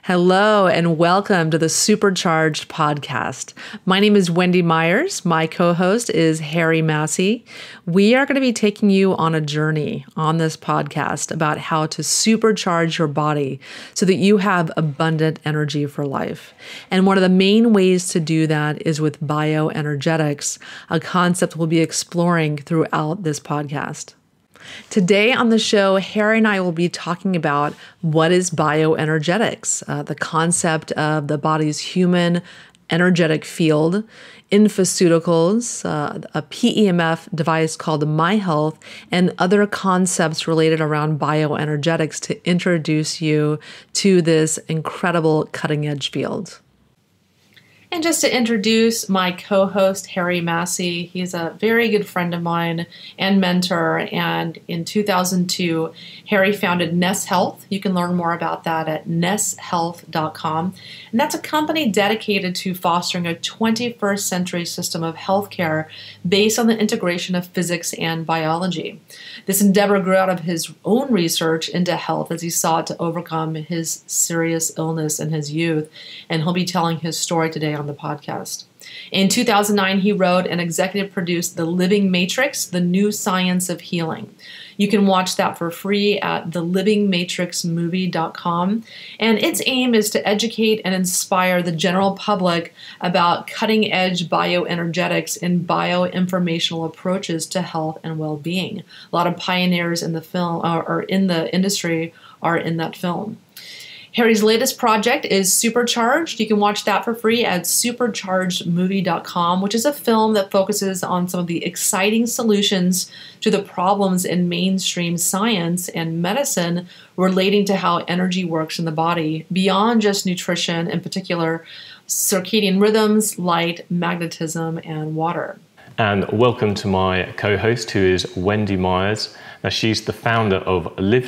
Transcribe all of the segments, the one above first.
Hello and welcome to the SuperCharged podcast. My name is Wendy Meyers. My co-host is Massey. We are going to be taking you on a journey on this podcast about how to supercharge your body so that you have abundant energy for life. And one of the main ways to do that is with bioenergetics, a concept we'll be exploring throughout this podcast. Today on the show, Harry and I will be talking about what is bioenergetics, the concept of the body's human energetic field, infoceuticals, a PEMF device called MyHealth, and other concepts related around bioenergetics to introduce you to this incredible cutting-edge field. And just to introduce my co-host, Massey, he's a very good friend of mine and mentor. And in 2002, Harry founded Ness Health. You can learn more about that at nesshealth.com. And that's a company dedicated to fostering a 21st century system of healthcare based on the integration of physics and biology. This endeavor grew out of his own research into health as he sought to overcome his serious illness in his youth. And he'll be telling his story today on the podcast. In 2009, he wrote and executive produced The Living Matrix, The New Science of Healing. You can watch that for free at thelivingmatrixmovie.com. And its aim is to educate and inspire the general public about cutting-edge bioenergetics and bioinformational approaches to health and well-being. A lot of pioneers in the film or in the industry are in that film. Harry's latest project is SuperCharged. You can watch that for free at superchargedmovie.com, which is a film that focuses on some of the exciting solutions to the problems in mainstream science and medicine relating to how energy works in the body, beyond just nutrition, in particular circadian rhythms, light, magnetism, and water. And welcome to my co-host, who is Wendy Meyers. Now, she's the founder of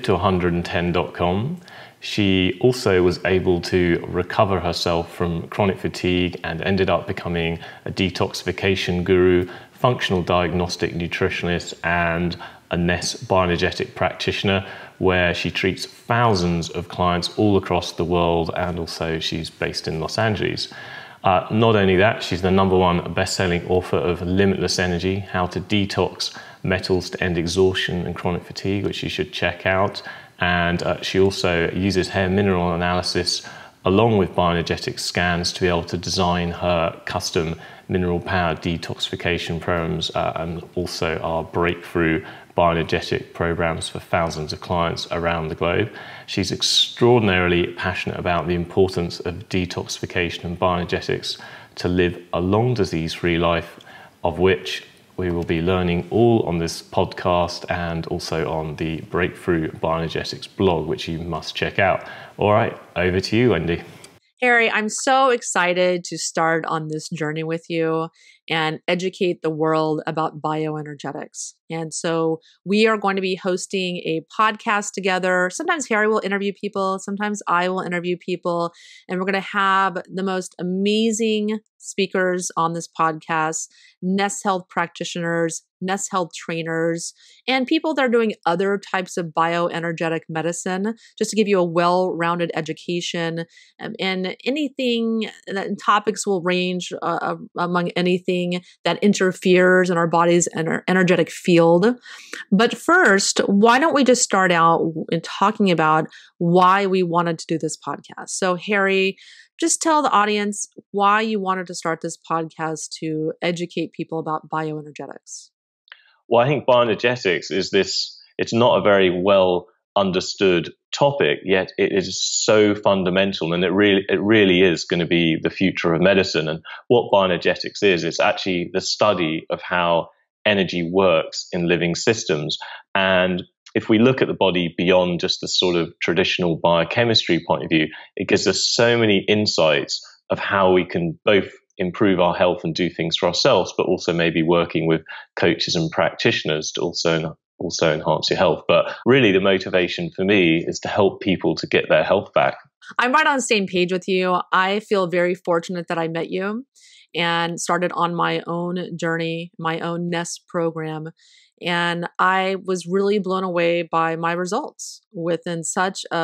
live210.com. She also was able to recover herself from chronic fatigue and ended up becoming a detoxification guru, functional diagnostic nutritionist, and a Ness bioenergetic practitioner, where she treats thousands of clients all across the world, and also she's based in Los Angeles. Not only that, she's the #1 best-selling author of Limitless Energy, How to Detox Metals to End Exhaustion and Chronic Fatigue, which you should check out. And she also uses hair mineral analysis along with bioenergetic scans to be able to design her custom mineral-powered detoxification programs and also our breakthrough bioenergetic programs for thousands of clients around the globe. She's extraordinarily passionate about the importance of detoxification and bioenergetics to live a long disease-free life, of which we will be learning all on this podcast and also on the Breakthrough Bioenergetics blog, which you must check out. All right, over to you, Wendy. Harry, I'm so excited to start on this journey with you and educate the world about bioenergetics. And so we are going to be hosting a podcast together. Sometimes Harry will interview people, sometimes I will interview people, and we're going to have the most amazing speakers on this podcast, Ness Health practitioners, Ness Health trainers, and people that are doing other types of bioenergetic medicine, just to give you a well-rounded education. And anything, that topics will range among anything that interferes in our body's energetic field. But first, why don't we just start out in talking about why we wanted to do this podcast? So Harry, just tell the audience why you wanted to start this podcast to educate people about bioenergetics. Well, I think bioenergetics is it's not a very well understood topic, yet it is so fundamental, and it really is going to be the future of medicine. And what bioenergetics is, it's actually the study of how energy works in living systems. And if we look at the body beyond just the sort of traditional biochemistry point of view, it gives us so many insights of how we can both improve our health and do things for ourselves, but also maybe working with coaches and practitioners to also enhance your health. But really the motivation for me is to help people to get their health back. I'm right on the same page with you. I feel very fortunate that I met you and started on my own journey, my own Ness program. And I was really blown away by my results within such a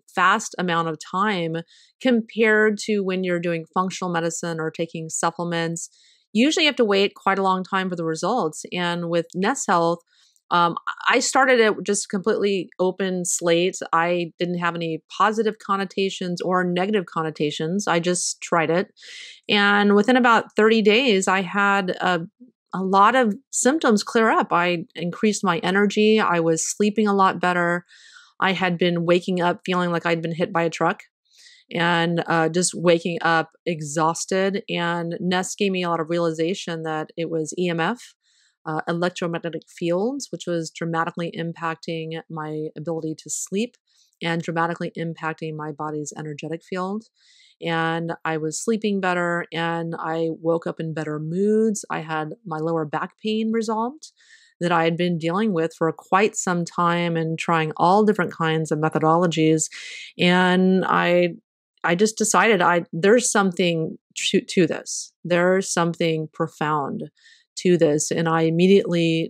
fast amount of time compared to when you're doing functional medicine or taking supplements. Usually you have to wait quite a long time for the results. And with Nest Health, I started it just completely open slate. I didn't have any positive connotations or negative connotations. I just tried it. And within about 30 days, I had a lot of symptoms clear up. I increased my energy. I was sleeping a lot better. I had been waking up feeling like I'd been hit by a truck and just waking up exhausted. And Nest gave me a lot of realization that it was EMF, electromagnetic fields, which was dramatically impacting my ability to sleep and dramatically impacting my body's energetic field. And I was sleeping better and I woke up in better moods. I had my lower back pain resolved that I had been dealing with for quite some time and trying all different kinds of methodologies. And I just decided there's something to this. There's something profound to this. And I immediately,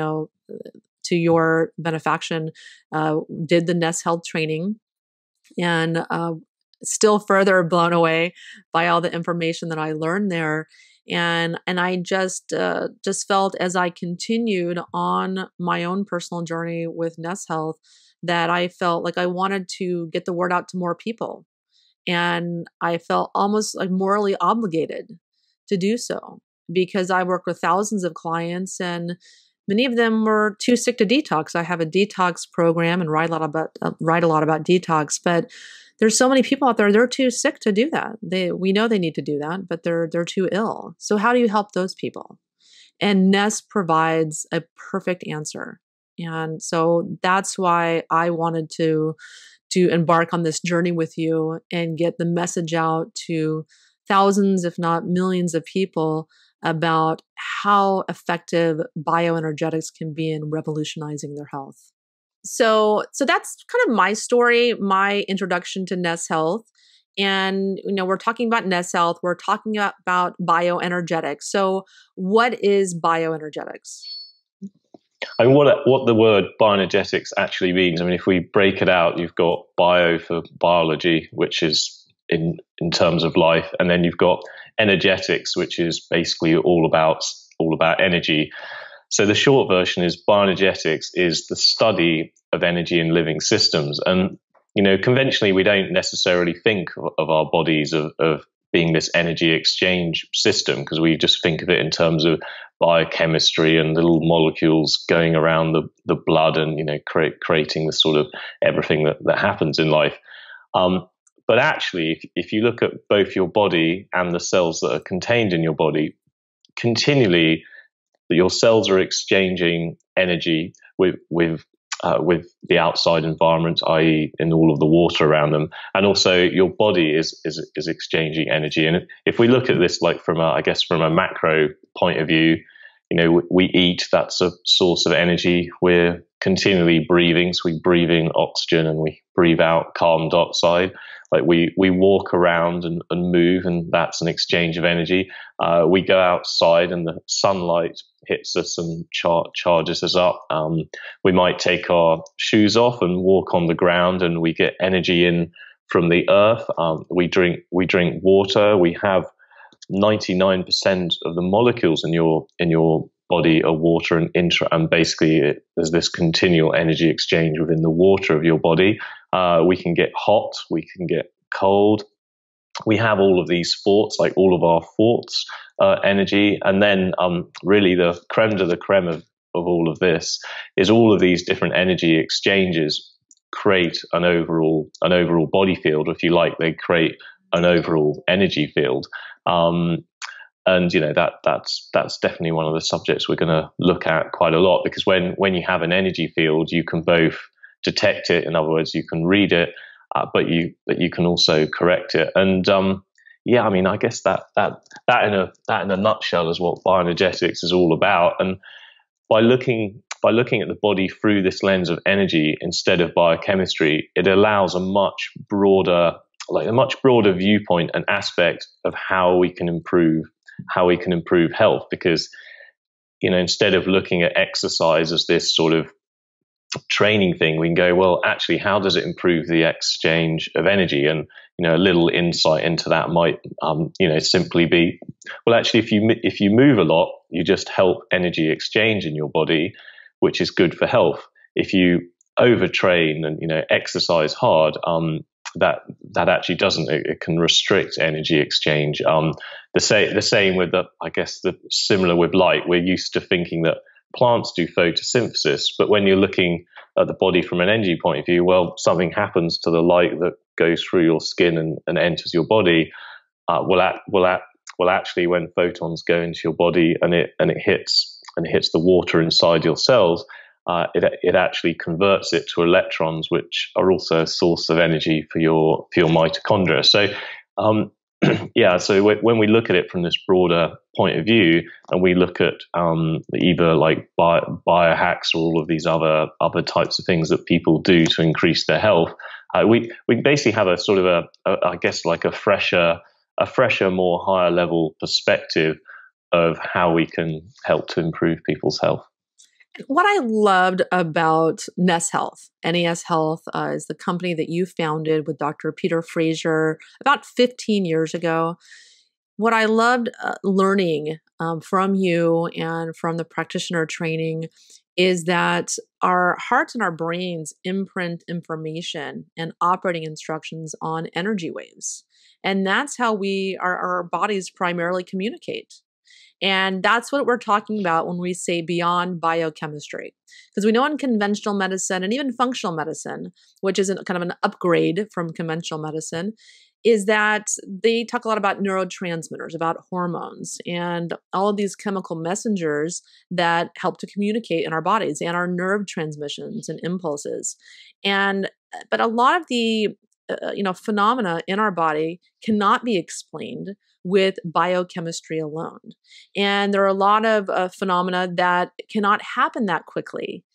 to your benefaction, did the Nest Health training and still further blown away by all the information that I learned there. And I just felt as I continued on my own personal journey with Nest Health that I felt like I wanted to get the word out to more people. And I felt almost like morally obligated to do so because I work with thousands of clients and many of them were too sick to detox. I have a detox program and write a lot about detox, but there's so many people out there, they're too sick to do that. We know they need to do that, but they're too ill. So how do you help those people? And Nest provides a perfect answer. And so that's why I wanted to embark on this journey with you and get the message out to thousands, if not millions of people about how effective bioenergetics can be in revolutionizing their health. So that's kind of my story, my introduction to Nest Health. And, we're talking about Nest Health. We're talking about bioenergetics. So what is bioenergetics? I mean, what the word bioenergetics actually means. I mean, if we break it out, you've got bio for biology, which is in terms of life. And then you've got energetics, which is basically all about energy. So the short version is bioenergetics is the study of energy in living systems. And, conventionally, we don't necessarily think of our bodies of being this energy exchange system because we just think of it in terms of biochemistry and little molecules going around the blood and, creating the sort of everything that happens in life. But actually, if you look at both your body and the cells that are contained in your body, continually, your cells are exchanging energy with the outside environment, i.e., in all of the water around them, and also your body is exchanging energy. And if we look at this, like from a macro point of view, we eat, that's a source of energy. We're continually breathing, so we breathe in oxygen and we breathe out carbon dioxide. Like we walk around and move, and that's an exchange of energy. We go outside and the sunlight hits us and charges us up. We might take our shoes off and walk on the ground, and we get energy in from the earth. We drink water. We have 99% of the molecules in your body are water and basically there's this continual energy exchange within the water of your body. We can get hot, we can get cold. We have all of these thoughts, like all of our thoughts, energy, and then really the creme de la creme of all of this is all of these different energy exchanges create an overall body field. If you like, they create an overall energy field. And that's definitely one of the subjects we're going to look at quite a lot, because when you have an energy field, you can both detect it. In other words, you can read it, but you can also correct it. And I guess that in a nutshell is what bioenergetics is all about. And by looking at the body through this lens of energy instead of biochemistry, it allows a much broader viewpoint and aspect of how we can improve health. Because instead of looking at exercise as this sort of training thing, we can go, well, actually, how does it improve the exchange of energy? And a little insight into that might, simply be, well, actually, if you move a lot, you just help energy exchange in your body, which is good for health. If you overtrain and exercise hard, that actually doesn't. It can restrict energy exchange. The same with the similar with light. We're used to thinking that plants do photosynthesis, but when you're looking at the body from an energy point of view, well, something happens to the light that goes through your skin and enters your body. Will actually, when photons go into your body and it hits the water inside your cells, it actually converts it to electrons, which are also a source of energy for your mitochondria. So so when we look at it from this broader point of view, and we look at either like biohacks or all of these other types of things that people do to increase their health, we basically have a sort of a fresher, more higher level perspective of how we can help to improve people's health. What I loved about NES Health, NES Health is the company that you founded with Dr. Peter Fraser about 15 years ago. What I loved learning from you and from the practitioner training is that our hearts and our brains imprint information and operating instructions on energy waves. And that's how our bodies primarily communicate. And that's what we're talking about when we say beyond biochemistry. Because we know in conventional medicine and even functional medicine, which is kind of an upgrade from conventional medicine, is that they talk a lot about neurotransmitters, about hormones, and all of these chemical messengers that help to communicate in our bodies, and our nerve transmissions and impulses. But a lot of the phenomena in our body cannot be explained with biochemistry alone. And there are a lot of phenomena that cannot happen that quickly,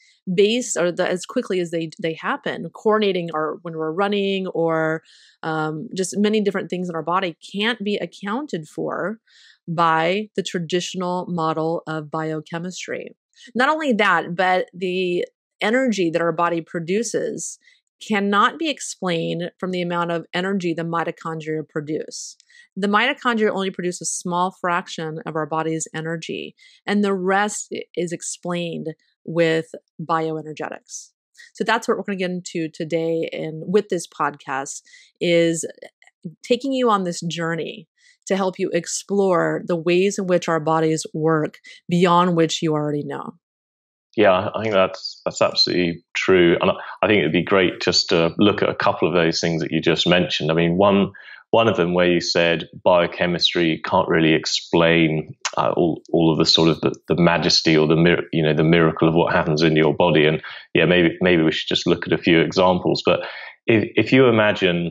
as quickly as they happen. Coordinating, or when we're running, or just many different things in our body can't be accounted for by the traditional model of biochemistry. Not only that, but the energy that our body produces cannot be explained from the amount of energy the mitochondria produce. The mitochondria only produce a small fraction of our body's energy, and the rest is explained with bioenergetics. So that's what we're going to get into today, and with this podcast is taking you on this journey to help you explore the ways in which our bodies work beyond which you already know. Yeah, I think that's absolutely true. And I think it'd be great just to look at a couple of those things that you just mentioned. I mean, one of them where you said biochemistry can't really explain all of the sort of the majesty or the miracle of what happens in your body. And yeah, maybe we should just look at a few examples. But if you imagine,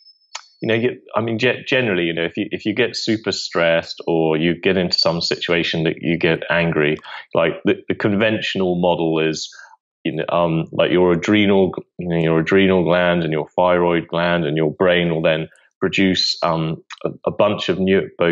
generally, if you get super stressed or you get into some situation that you get angry, like the conventional model is, like your adrenal gland and your thyroid gland and your brain will then produce a bunch of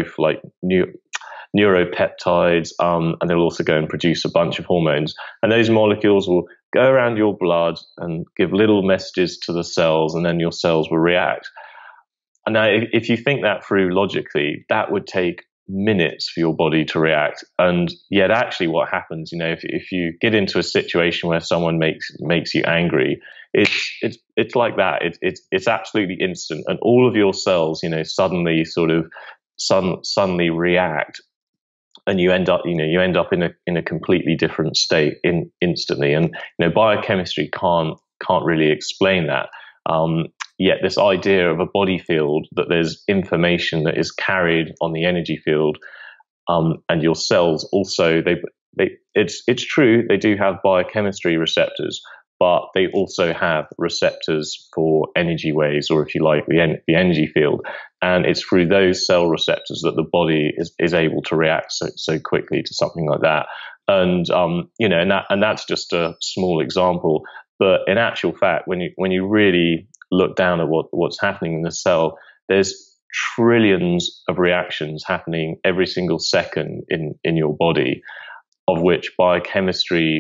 neuropeptides, and they'll also go and produce a bunch of hormones. And those molecules will go around your blood and give little messages to the cells, and then your cells will react. And now, if you think that through logically, that would take minutes for your body to react. And yet, actually, what happens, if you get into a situation where someone makes you angry, it's like that. It's absolutely instant, and all of your cells, suddenly suddenly react, and you end up in a completely different state instantly. And biochemistry can't really explain that. Yet this idea of a body field, that there's information that is carried on the energy field, and your cells also, it's true, they do have biochemistry receptors, but they also have receptors for energy waves, or if you like, the energy field. And it's through those cell receptors that the body is able to react so quickly to something like that. And and that's just a small example. But in actual fact, when you really look down at what's happening in the cell, there's trillions of reactions happening every single second in your body, of which biochemistry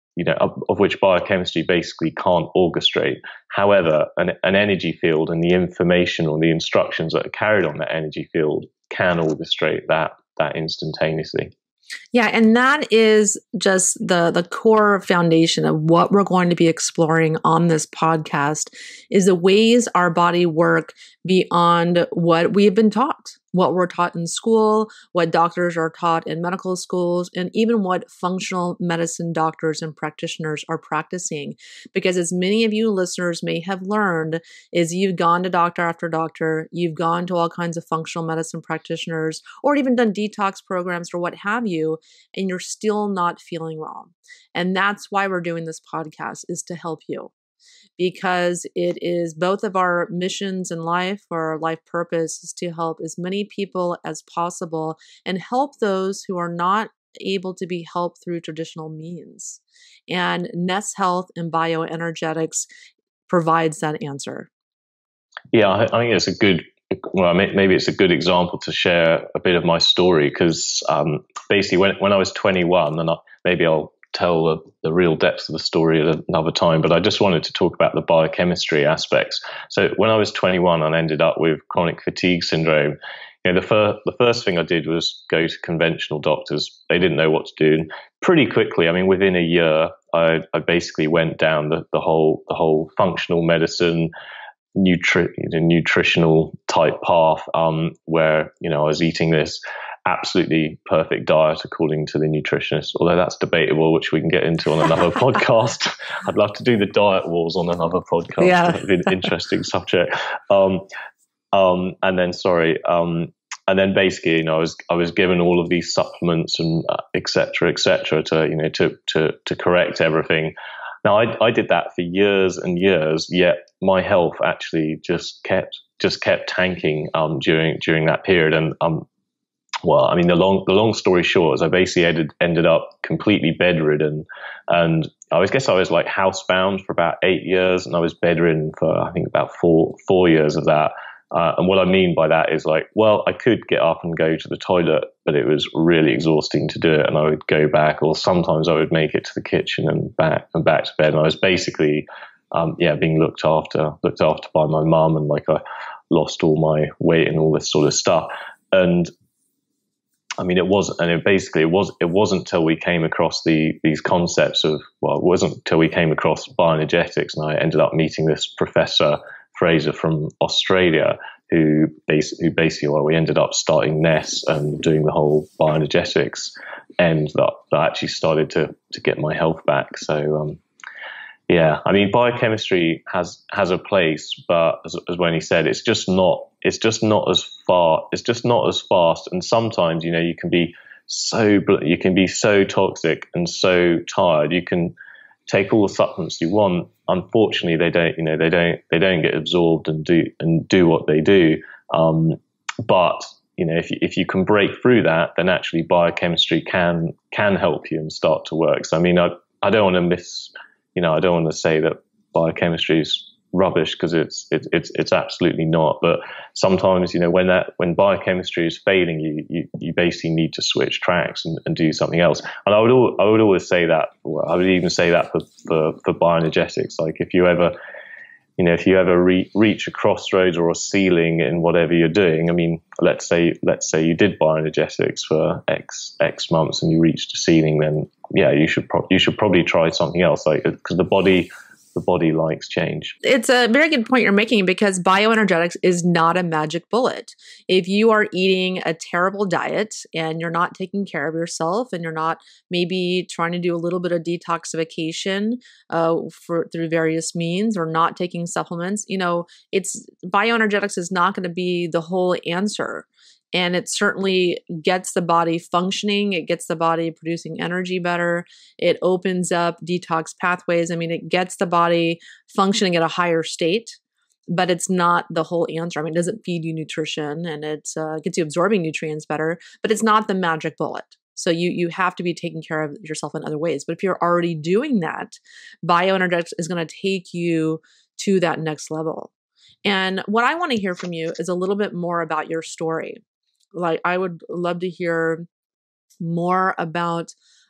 of which biochemistry basically can't orchestrate. However, an energy field and the information or the instructions that are carried on that energy field can orchestrate that instantaneously. Yeah, and that is just the core foundation of what we're going to be exploring on this podcast is the ways our body work beyond what we have been taught, what we're taught in school, what doctors are taught in medical schools, and even what functional medicine doctors and practitioners are practicing. Because as many of you listeners may have learned, is you've gone to doctor after doctor, you've gone to all kinds of functional medicine practitioners, or even done detox programs or what have you, and you're still not feeling well. And that's why we're doing this podcast, is to help you. Because it is both of our missions in life, or our life purpose, is to help as many people as possible and help those who are not able to be helped through traditional means. And Nest Health and Bioenergetics provides that answer. Yeah, I think it's maybe it's a good example to share a bit of my story, because basically when I was 21, and maybe I'll tell the real depths of the story at another time, but I just wanted to talk about the biochemistry aspects. So when I was 21 and ended up with chronic fatigue syndrome, the first thing I did was go to conventional doctors. They didn't know what to do. And pretty quickly, I mean, within a year, I basically went down the whole functional medicine, nutritional type path, where I was eating this absolutely perfect diet according to the nutritionist, although that's debatable, which we can get into on another podcast. I'd love to do the diet wars on another podcast. Yeah. That'd be an interesting subject. And then basically, I was given all of these supplements and et cetera, to correct everything. Now, I did that for years and years, yet my health actually just kept tanking during that period. And well, I mean, the long story short is I basically ended up completely bedridden, and I guess I was like housebound for about 8 years, and I was bedridden for I think about four years of that. And what I mean by that is I could get up and go to the toilet, but it was really exhausting to do it, and I would go back, or sometimes I would make it to the kitchen and back to bed. And I was basically, being looked after by my mum, and I lost all my weight and all this sort of stuff. And I mean, it wasn't till we came across these concepts of, it wasn't till we came across bioenergetics, and I ended up meeting this professor Fraser from Australia, who basically, we ended up starting Nest and doing the whole bioenergetics, and that actually started to get my health back. So, I mean, biochemistry has a place, but as Wendy said, it's just not as fast. And sometimes, you can be so toxic and so tired. You can take all the supplements you want. Unfortunately, they don't get absorbed and do what they do. But if you can break through that, then actually biochemistry can help you and start to work. So I mean, I don't want to I don't want to say that biochemistry is rubbish, because it's absolutely not. But sometimes, when biochemistry is failing, you basically need to switch tracks and do something else. And I would always say that. I would even say that for bioenergetics. Like if you ever reach a crossroads or a ceiling in whatever you're doing. I mean, let's say you did bioenergetics for X months and you reached a ceiling, then you should probably try something else, because the body likes change. It's a very good point you're making, because bioenergetics is not a magic bullet. If you are eating a terrible diet and you're not taking care of yourself, and you're not maybe trying to do a little bit of detoxification through various means, or not taking supplements, bioenergetics is not going to be the whole answer. And it certainly gets the body functioning. It gets the body producing energy better. It opens up detox pathways. I mean, it gets the body functioning at a higher state, but it's not the whole answer. I mean, it doesn't feed you nutrition, and it gets you absorbing nutrients better, but it's not the magic bullet. So you have to be taking care of yourself in other ways. But if you're already doing that, bioenergetics is going to take you to that next level. And what I want to hear from you is a little bit more about your story. I would love to hear more about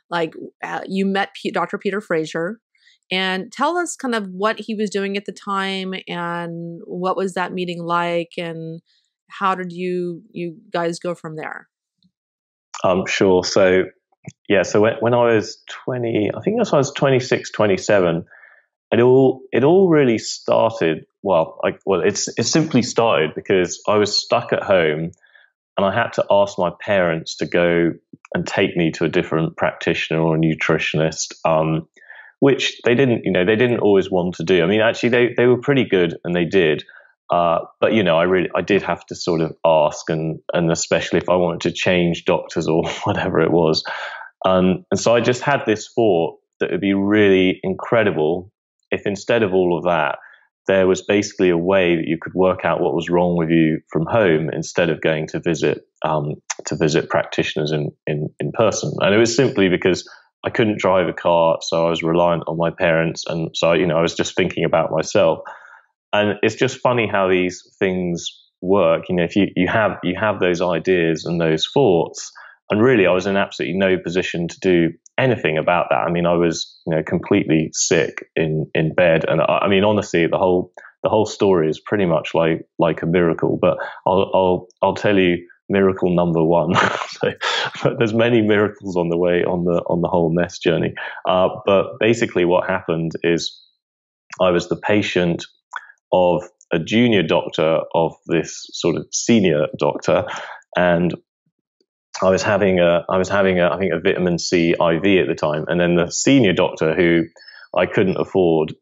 like you met Dr. Peter Fraser, and tell us kind of what he was doing at the time and what was that meeting like, and how did you guys go from there? Sure. So, yeah, so when I was 20, I think that's when I was 26, 27, it all really started, it simply started because I was stuck at home and I had to ask my parents to go and take me to a different practitioner or a nutritionist, which they didn't always want to do. I mean, actually, they were pretty good and they did. But I did have to sort of ask, and especially if I wanted to change doctors or whatever it was. And so I just had this thought that it would be really incredible if instead of all of that, there was basically a way that you could work out what was wrong with you from home instead of going to visit practitioners in person. And it was simply because I couldn't drive a car, so I was reliant on my parents, and so I was just thinking about myself. And it's just funny how these things work. If you have those ideas and those thoughts, and really I was in absolutely no position to do anything about that. I mean, I was completely sick in bed, and I mean, honestly, the whole story is pretty much like a miracle. But I'll tell you miracle number one. But there's many miracles on the way on the whole mess journey. But basically, what happened is I was the patient of a junior doctor of this sort of senior doctor, and I was having I think a vitamin C IV at the time, and then the senior doctor, who I couldn't afford,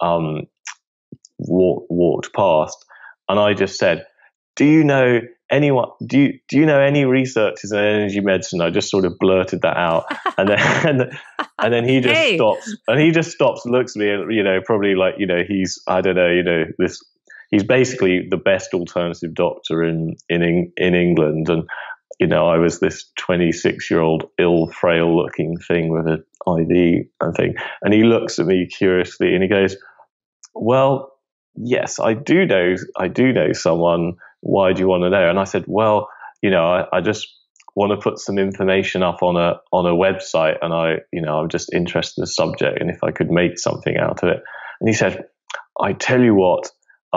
walked past, and I just said, "Do you know anyone? Do you know any researchers in energy medicine?" I just sort of blurted that out, and then he just stops, and he just stops, and looks at me, and probably like he's I don't know this. He's basically the best alternative doctor in England, and I was this 26-year-old ill, frail-looking thing with an IV and thing, and he looks at me curiously and he goes, "Well, yes, I do know someone. Why do you want to know?" And I said, "Well, I just want to put some information up on a website, and I'm just interested in the subject, and if I could make something out of it." And he said, "I tell you what,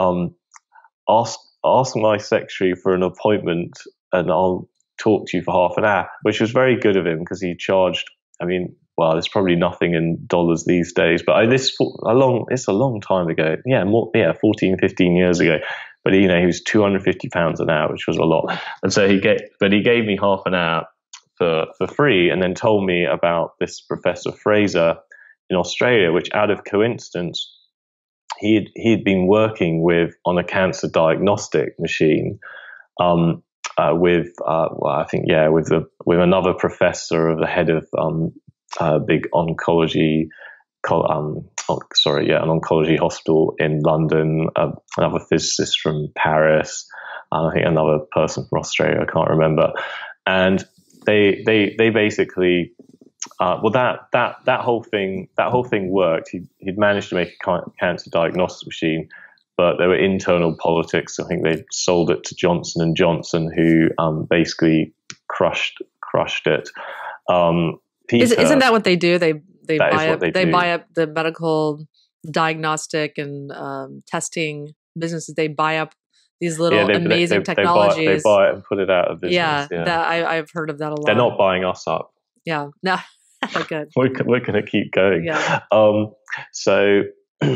ask my secretary for an appointment, and I'll talk to you for half an hour," which was very good of him because he charged. I mean, well, there's probably nothing in dollars these days, but it's a long time ago. 14, 15 years ago. But he was £250 an hour, which was a lot. And so he gave me half an hour for free, and then told me about this Professor Fraser in Australia, which out of coincidence he'd been working with on a cancer diagnostic machine. With another professor of the head of big oncology, an oncology hospital in London, another physicist from Paris, and I think another person from Australia, I can't remember. And they basically, that whole thing worked. He'd managed to make a cancer diagnostic machine, but there were internal politics. I think they sold it to Johnson and Johnson, who basically crushed it. Isn't that what they do? They buy up the medical diagnostic and testing businesses. They buy up these little amazing technologies. They buy it and put it out of business. Yeah. I've heard of that a lot. They're not buying us up. Yeah, no, good. We're going to keep going. Yeah. So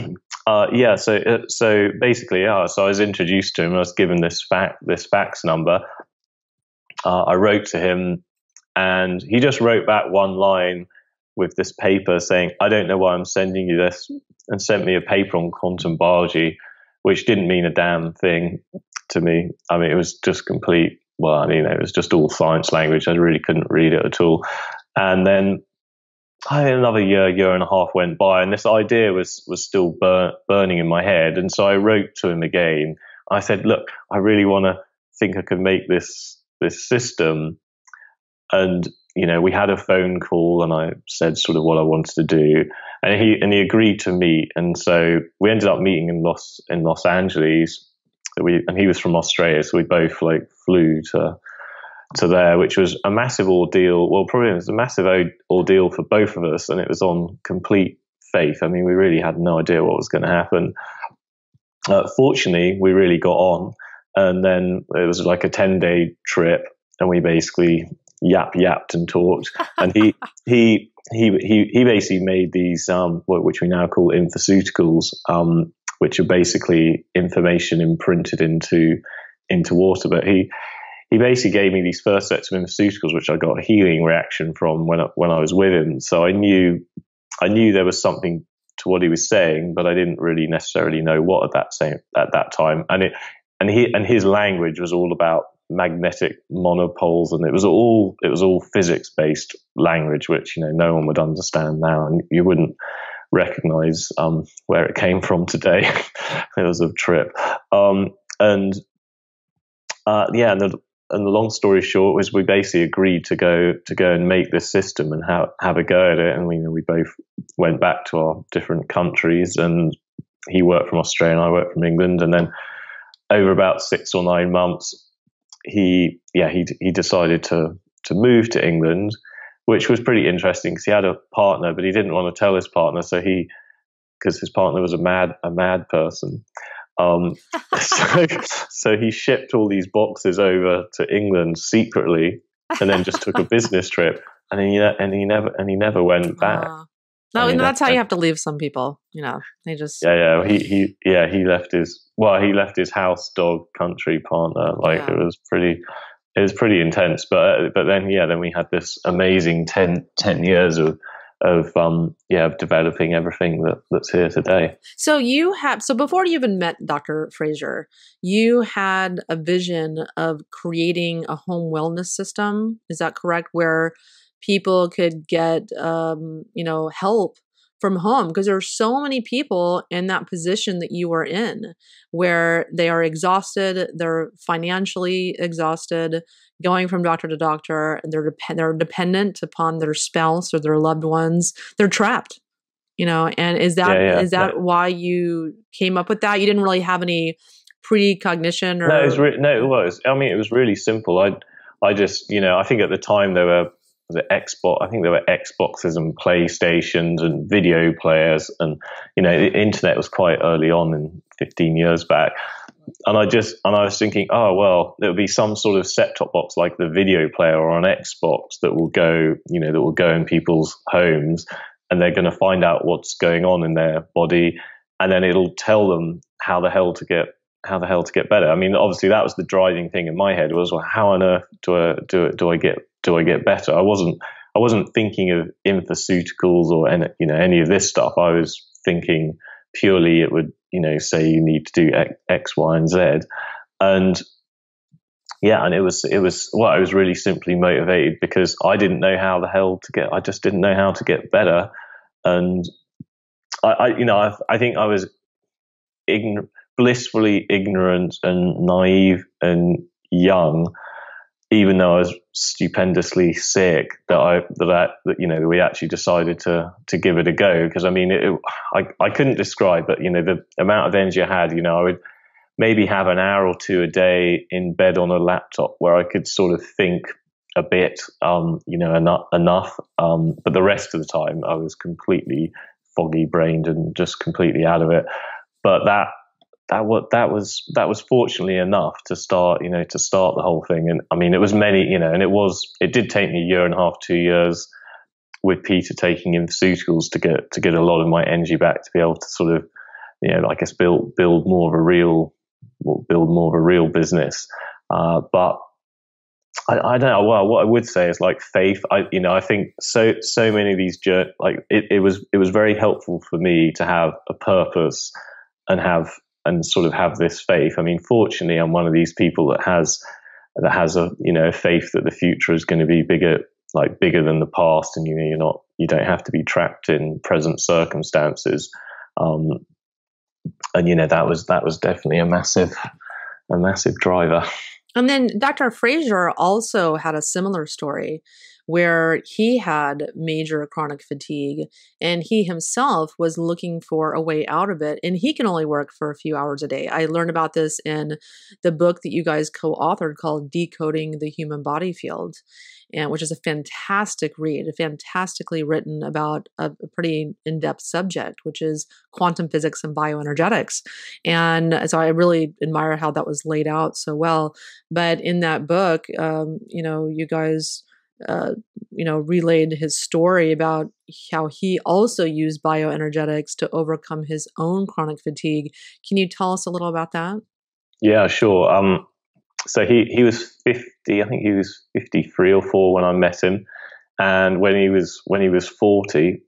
basically, so I was introduced to him. I was given this fax number. I wrote to him, and he just wrote back one line with this paper saying, "I don't know why I'm sending you this," and sent me a paper on quantum biology, which didn't mean a damn thing to me. I mean, it was just complete. Well, I mean, it was just all science language. I really couldn't read it at all. And then another year and a half went by, and this idea was still burning in my head. And so I wrote to him again. I said, "Look, I really want to think I could make this system." And we had a phone call, and I said sort of what I wanted to do, and he agreed to meet. And so we ended up meeting in Los Angeles. And he was from Australia, so we both flew to to there, which was a massive ordeal. Well, probably it was a massive ordeal for both of us, and it was on complete faith. I mean, we really had no idea what was going to happen. Fortunately, we really got on, and then it was like a 10-day trip, and we basically yapped and talked. And he basically made these which we now call infoceuticals, which are basically information imprinted into water. But he basically gave me these first sets of infoceuticals, which I got a healing reaction from when I was with him. So I knew there was something to what he was saying, but I didn't really necessarily know what at that time. And his language was all about magnetic monopoles, and it was all physics based language, which no one would understand now, and you wouldn't recognize where it came from today. It was a trip. And the long story short was we basically agreed to go and make this system and have a go at it. And we both went back to our different countries, and he worked from Australia and I worked from England. And then over about 6 or 9 months, he decided to move to England, which was pretty interesting because he had a partner, but he didn't want to tell his partner. Because his partner was a mad person. So he shipped all these boxes over to England secretly, and then just took a business trip, and he never went back. No, that's how you have to leave some people. They just he left his house, dog, country, partner. It was pretty intense. But then we had this amazing 10 years of developing everything that's here today. So before you even met Dr. Fraser, you had a vision of creating a home wellness system. Is that correct? Where people could get, help from home, because there are so many people in that position that you are in, where they are exhausted, they're financially exhausted, going from doctor to doctor, they're dependent upon their spouse or their loved ones. They're trapped, and is that why you came up with that? You didn't really have any precognition or? No, it was. I mean, it was really simple. I just, I think at the time there were Xbox. I think there were Xboxes and PlayStations and video players, and the internet was quite early on, in 15 years back. And I was thinking, oh well, there will be some sort of set-top box like the video player or an Xbox that will go in people's homes, and they're going to find out what's going on in their body, and then it'll tell them how the hell to get better. I mean, obviously that was the driving thing in my head was, well, how on earth do I get better? I wasn't thinking of infoceuticals or any of this stuff. I was thinking purely it would say you need to do X, Y, and Z, and it was really simply motivated because I didn't know how the hell to get. I just didn't know how to get better, and I think I was blissfully ignorant and naive and young, even though I was stupendously sick, that we actually decided to give it a go. Because I mean, I couldn't describe, but the amount of energy I had, I would maybe have an hour or two a day in bed on a laptop where I could sort of think a bit, enough. But the rest of the time I was completely foggy brained and just completely out of it. But that was fortunately enough to start the whole thing. And I mean, it was many, and it did take me 1.5 years, 2 years with Peter taking infoceuticals to get a lot of my energy back, to be able to sort of, I guess build more of a real business. But I don't know. Well, what I would say is like faith. I think so many of these it was very helpful for me to have a purpose and sort of have this faith. I mean, fortunately, I'm one of these people that has a faith that the future is going to be bigger than the past, and you don't have to be trapped in present circumstances. And that was definitely a massive driver. And then Dr. Fraser also had a similar story where he had major chronic fatigue and he himself was looking for a way out of it. And he can only work for a few hours a day. I learned about this in the book that you guys co-authored called Decoding the Human Body Field, and which is a fantastic read, fantastically written about a pretty in-depth subject, which is quantum physics and bioenergetics. And so I really admire how that was laid out so well. But in that book, you guys, relayed his story about how he also used bioenergetics to overcome his own chronic fatigue. Can you tell us a little about that? Yeah, sure. So he was 50. I think he was 53 or 4 when I met him, and when he was 40,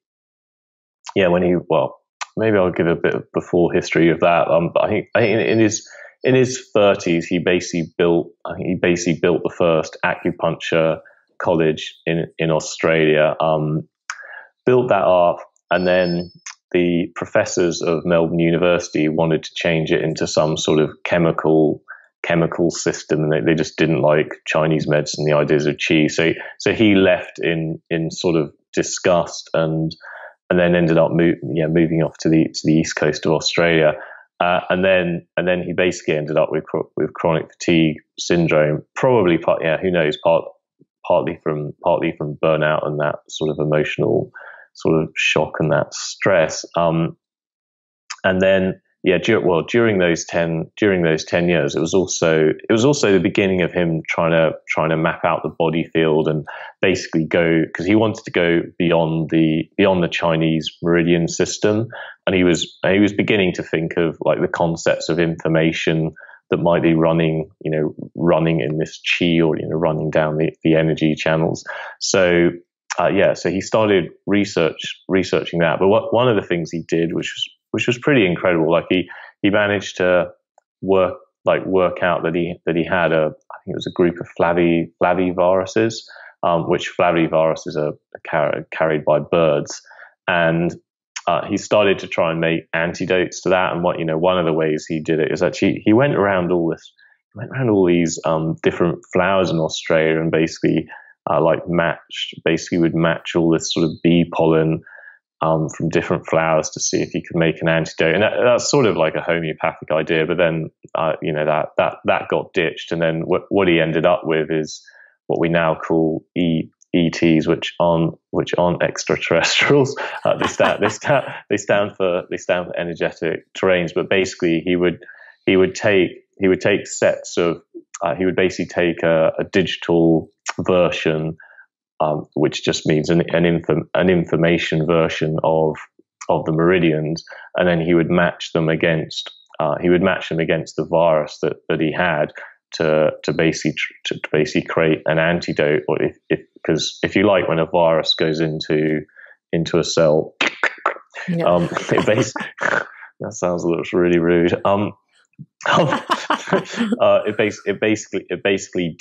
maybe I'll give a bit of before history of that. But I think in his 30s, he basically built the first acupuncture college in Australia. Built that up, and then the professors of Melbourne University wanted to change it into some sort of chemical system, and they just didn't like Chinese medicine, the ideas of qi. So he left in sort of disgust, and then ended up moving off to the east coast of Australia, and then he basically ended up with chronic fatigue syndrome, probably who knows, partly from burnout and that sort of emotional sort of shock and that stress, and then. During those 10 years, it was also the beginning of him trying to map out the body field and basically go, because he wanted to go beyond the Chinese meridian system, and he was beginning to think of like the concepts of information that might be running in this qi, or running down the energy channels. So he started researching that. But one of the things he did, which was pretty incredible. Like he managed to work out that he had I think it was a group of flaviviruses, which flaviviruses are carried by birds, and he started to try and make antidotes to that. And one of the ways he did it is actually he went around all these different flowers in Australia, and basically would match all this sort of bee pollen from different flowers to see if you could make an antidote. And that's sort of like a homeopathic idea, but then that got ditched, and then what he ended up with is what we now call ETs, which aren't extraterrestrials. They stand for energetic terrains. But basically, he would take sets of he would basically take a digital version, which just means an information version of the meridians, and then he would match them against the virus that he had to basically create an antidote. Or because if you like, when a virus goes into a cell, that sounds really rude. It basically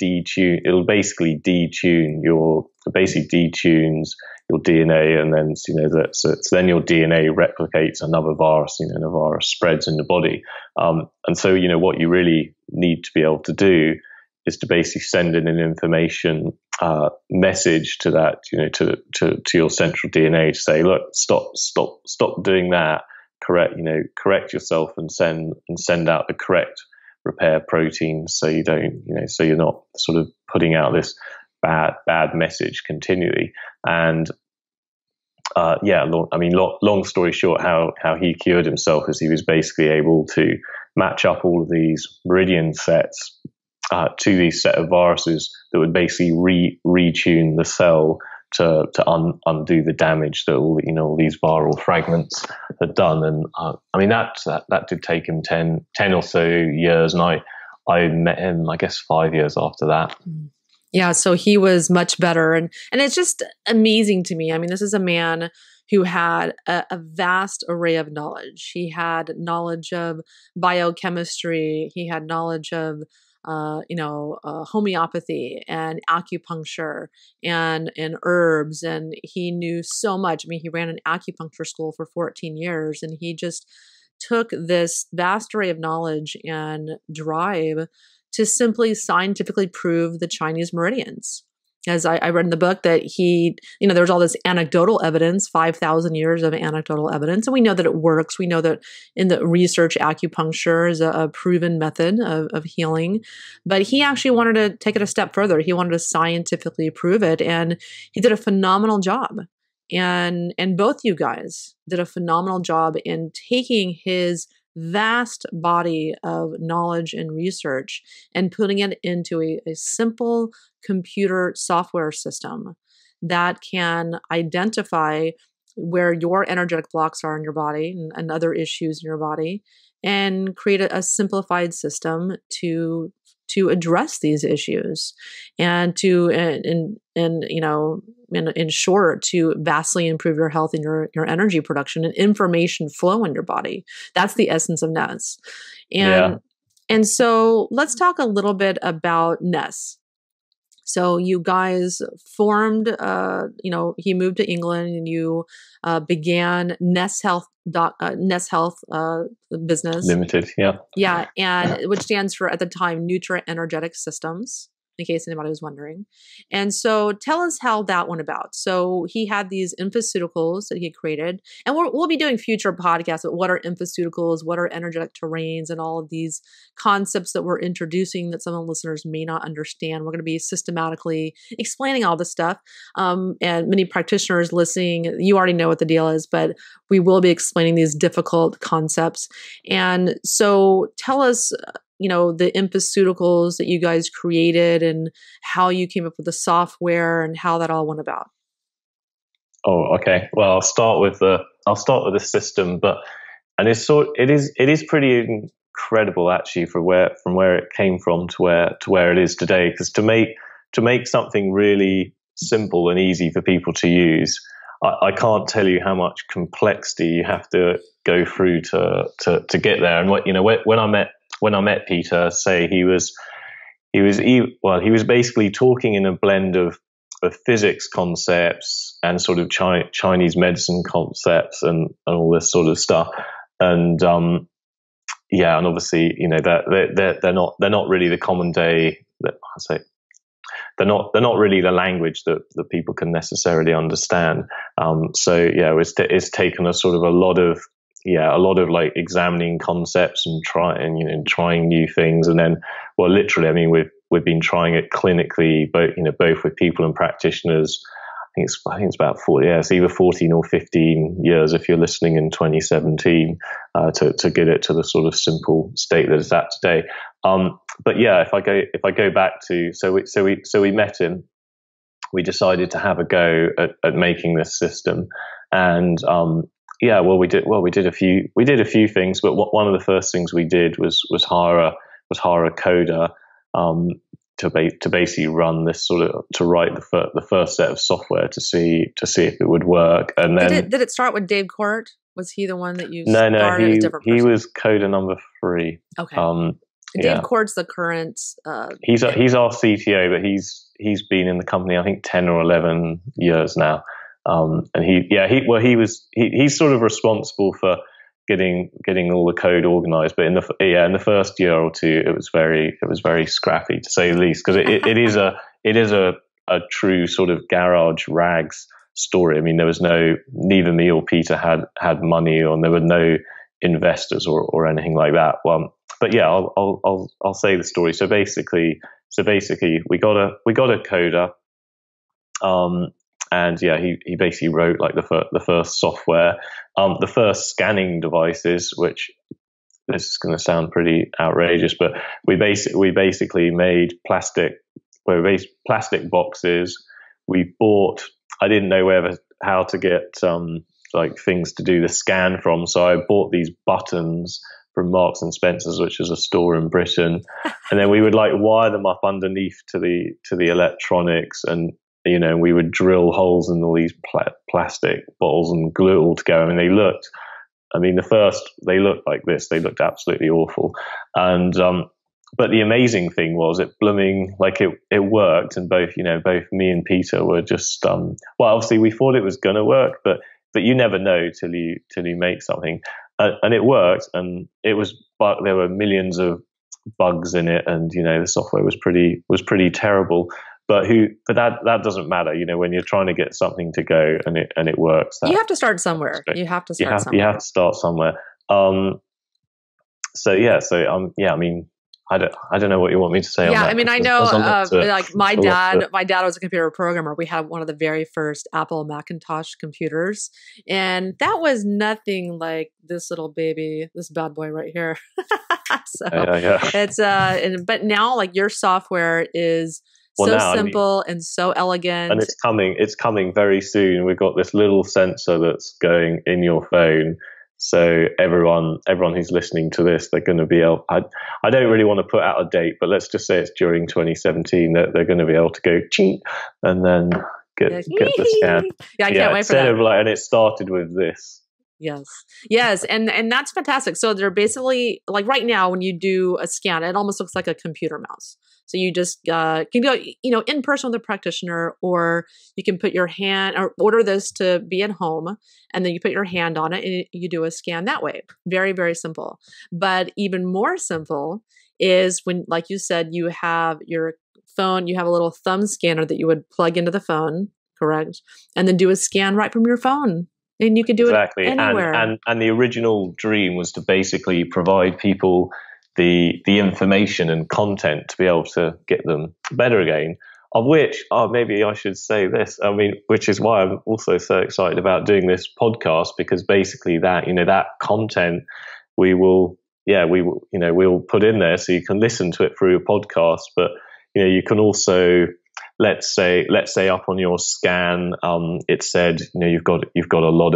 detunes your DNA, and then so then your DNA replicates another virus, and a virus spreads in the body. And so what you really need to be able to do is to basically send in an information message to that, to your central DNA to say, look, stop doing that. Correct yourself and send out the correct repair proteins, so you don't, so you're not sort of putting out this bad message continually. And long story short, how he cured himself is he was basically able to match up all of these meridian sets to these set of viruses that would basically retune the cell to undo the damage that all these viral fragments had done. And that did take him 10 or so years, and I met him, I guess, 5 years after that. Yeah, so he was much better, and it's just amazing to me. I mean, this is a man who had a vast array of knowledge. He had knowledge of biochemistry. He had knowledge of homeopathy and acupuncture and herbs, and he knew so much. I mean, he ran an acupuncture school for 14 years, and he just took this vast array of knowledge and drive to simply scientifically prove the Chinese meridians. As I read in the book that there's all this anecdotal evidence, 5,000 years of anecdotal evidence, and we know that it works. We know that in the research, acupuncture is a proven method of healing, but he actually wanted to take it a step further. He wanted to scientifically prove it, and he did a phenomenal job. And both you guys did a phenomenal job in taking his vast body of knowledge and research and putting it into a simple computer software system that can identify where your energetic blocks are in your body and other issues in your body, and create a simplified system to address these issues and to in short, to vastly improve your health and your energy production and information flow in your body. That's the essence of Ness. And so let's talk a little bit about Ness. So you guys formed, he moved to England, and you began Ness Health business Limited, yeah. Yeah, and which stands for, at the time, Nutra Energetic Systems, in case anybody was wondering. And so tell us how that went about. So he had these infoceuticals that he had created, and we'll be doing future podcasts about what are infoceuticals, what are energetic terrains, and all of these concepts that we're introducing that some of the listeners may not understand. We're going to be systematically explaining all this stuff. And many practitioners listening, you already know what the deal is, but we will be explaining these difficult concepts. And so tell us, the infoceuticals that you guys created and how you came up with the software and how that all went about. Oh, okay. Well, I'll start with the system, it is pretty incredible actually from where it came from to where it is today. Because to make something really simple and easy for people to use, I can't tell you how much complexity you have to go through to get there. And when I met Peter, say he was basically talking in a blend of physics concepts and sort of Chinese medicine concepts and all this sort of stuff. And and obviously, they're not really the common day. They're not really the language that people can necessarily understand. It's taken a sort of a lot of like examining concepts and trying new things, and then, well, literally, I mean, we've been trying it clinically, both with people and practitioners. I think it's about 40. Yeah, it's either 14 or 15 years if you're listening in 2017 to get it to the sort of simple state that it's at today. But yeah, if I go back to so we met him, we decided to have a go at making this system, and we did a few things, but one of the first things we did was hire a coder to basically run this to write the first set of software to see if it would work. And then did it start with Dave Court? Was he the one that you started? No, he was coder number 3. Okay. Dave Court's the current. He's our CTO, but he's been in the company, I think, 10 or 11 years now. And he's sort of responsible for getting all the code organized. But in the first year or two, it was very scrappy, to say the least, because it is a true sort of garage rags story. I mean, there was neither me or Peter had money, or there were no investors or anything like that. But yeah, I'll say the story. So basically, we got a coder, and yeah, he basically wrote like the first software, the first scanning devices, which this is going to sound pretty outrageous, but we basically made plastic boxes. We bought. I didn't know how to get like things to do the scan from, so I bought these buttons from Marks and Spencer's, which is a store in Britain, and then we would like wire them up underneath to the electronics, and we would drill holes in all these plastic bottles and glue it all together. I mean, they looked like this. They looked absolutely awful, and but the amazing thing was it worked, and both me and Peter were just obviously we thought it was going to work, but you never know till you make something. And it worked, and but there were millions of bugs in it, and the software was pretty terrible. but that doesn't matter, when you're trying to get something to go and it works. You have to start somewhere. You have to start somewhere. You have to start somewhere. I mean, I don't know what you want me to say on that. I mean, I know, like my dad was a computer programmer. We had one of the very first Apple Macintosh computers, and that was nothing like this little baby, this bad boy right here. So it's but now, like, your software is simple and so elegant, and it's coming very soon. We've got this little sensor that's going in your phone. So everyone who's listening to this, they're going to be able. I don't really want to put out a date, but let's just say it's during 2017 that they're going to be able to go cheat and then get the scan. Yeah, I can't wait for that. And it started with this. Yes, and that's fantastic. So they're basically, like, right now when you do a scan, it almost looks like a computer mouse. So you just can go, in person with a practitioner, or you can put your hand or order this to be at home, and then you put your hand on it and you do a scan that way. Very, very simple. But even more simple is when, like you said, you have your phone, you have a little thumb scanner that you would plug into the phone, correct? And then do a scan right from your phone. And you can do it anywhere. And the original dream was to basically provide people the information and content to be able to get them better again. Of which, maybe I should say this. I mean, which is why I'm also so excited about doing this podcast, because basically that content we'll put in there so you can listen to it through a podcast. But you can also, let's say up on your scan, it said you've got a lot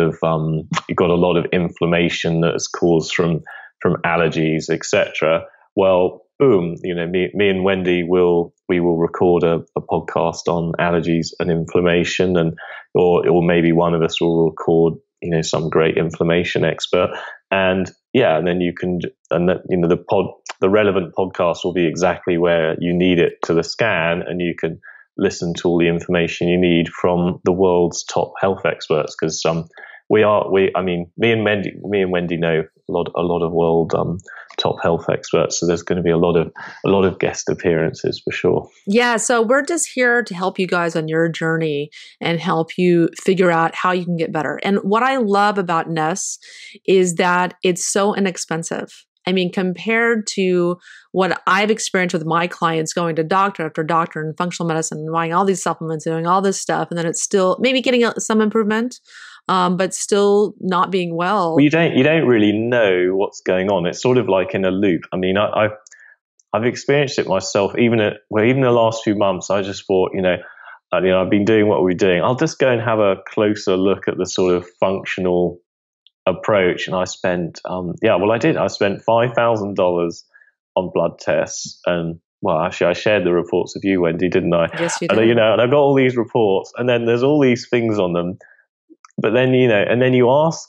of inflammation that's caused from allergies, etc. Well, boom, me and Wendy will record a podcast on allergies and inflammation, or maybe one of us will record some great inflammation expert, and then you can, and the relevant podcast will be exactly where you need it to the scan, and you can listen to all the information you need from the world's top health experts, because me and Wendy know a lot of world top health experts, so there's going to be a lot of guest appearances for sure. Yeah, so we're just here to help you guys on your journey and help you figure out how you can get better. And what I love about Ness is that it's so inexpensive. I mean, compared to what I've experienced with my clients, going to doctor after doctor in functional medicine and buying all these supplements, doing all this stuff, and then it's still maybe getting some improvement, but still not being well. Well, you don't really know what's going on. It's sort of like in a loop. I mean, I've experienced it myself. Even the last few months, I just thought, I've been doing what we're doing. I'll just go and have a closer look at the sort of functional approach. And I spent, I did. I spent $5,000 on blood tests, and actually, I shared the reports with you, Wendy, didn't I? Yes, you did. And I got all these reports, and then there's all these things on them. But then, and then you ask,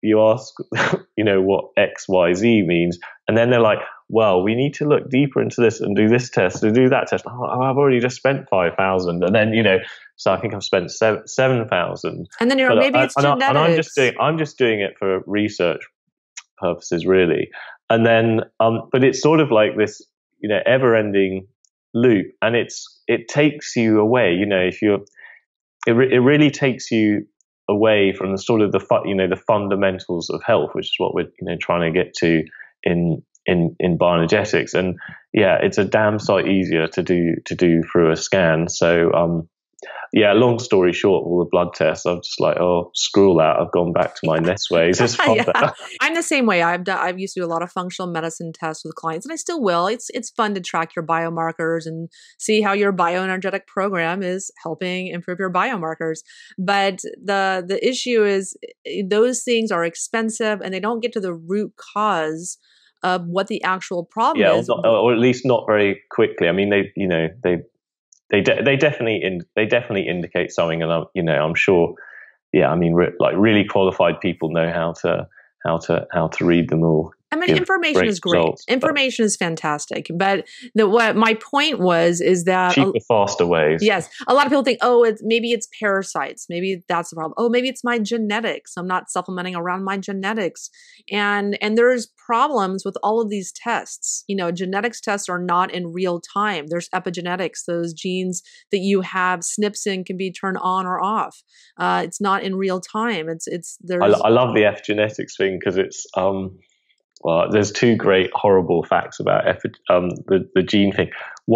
what X, Y, Z means. And then they're like, well, we need to look deeper into this and do this test and do that test. Oh, I've already just spent 5,000. And then, so I think I've spent 7,000. And then it's genetics. And I'm just doing it for research purposes, really. And then, but it's sort of like this, ever-ending loop. And it takes you away, it really takes you away from the sort of the fundamentals of health, which is what we're trying to get to in bioenergetics. And it's a damn sight easier to do through a scan. So long story short, all the blood tests, I'm just like, oh, screw all that. I've gone back to my Ness ways. It's fun. I'm the same way. I've used to do a lot of functional medicine tests with clients, and I still will. It's fun to track your biomarkers and see how your bioenergetic program is helping improve your biomarkers. But the issue is those things are expensive, and they don't get to the root cause of what the actual problem is. Or at least not very quickly. I mean, they definitely indicate something, and I'm sure. Yeah, I mean, like really qualified people know how to read them all. I mean, information is great. Results, information is fantastic. But what my point was is that cheaper, faster ways. Yes, a lot of people think, maybe it's parasites. Maybe that's the problem. Oh, maybe it's my genetics. I'm not supplementing around my genetics, and there's problems with all of these tests. Genetics tests are not in real time. There's epigenetics. Those genes that you have SNPs in can be turned on or off. It's not in real time. I love the epigenetics thing because it's well, there's two great horrible facts about the gene thing.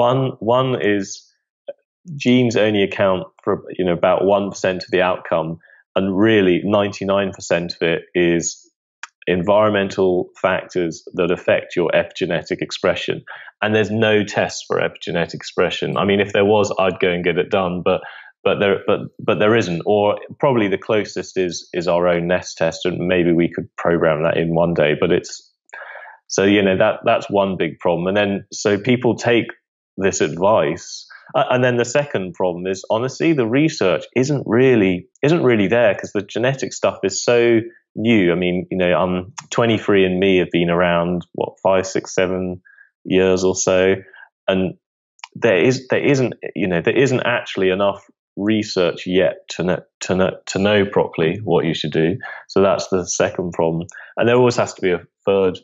One is genes only account for about 1% of the outcome, and really 99% of it is environmental factors that affect your epigenetic expression. And there's no test for epigenetic expression. I mean, if there was, I'd go and get it done, but there isn't. Or probably the closest is our own nest test, and maybe we could program that in one day. But it's so that's one big problem. And then so people take this advice, and then the second problem is honestly the research isn't really there because the genetic stuff is so new. I mean, 23andMe have been around 5, 6, 7 years or so, and there isn't actually enough research yet to know properly what you should do. So that's the second problem, and there always has to be a third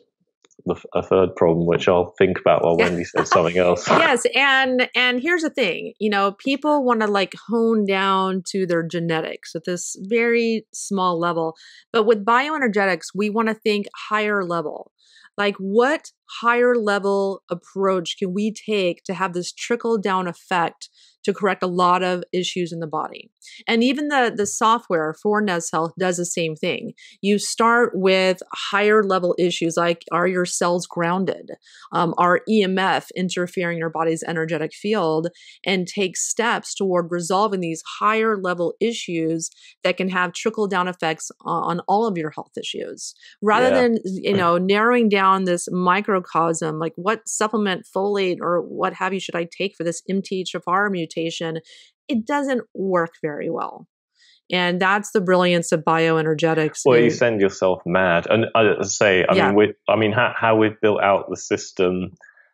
problem, which I'll think about while Wendy says something else. Yes, and here's the thing, people want to hone down to their genetics at this very small level, but with bioenergetics, we want to think higher level. What higher level approach can we take to have this trickle down effect to correct a lot of issues in the body? And even the software for Nest Health does the same thing. You start with higher level issues like, are your cells grounded? Are EMF interfering in your body's energetic field? And take steps toward resolving these higher level issues that can have trickle down effects on all of your health issues. Rather than, narrowing down this microcosm, like what supplement, folate, or what have you should I take for this MTHFR mutation, it doesn't work very well. And that's the brilliance of bioenergetics. Well, you send yourself mad. And I say, how we've built out the system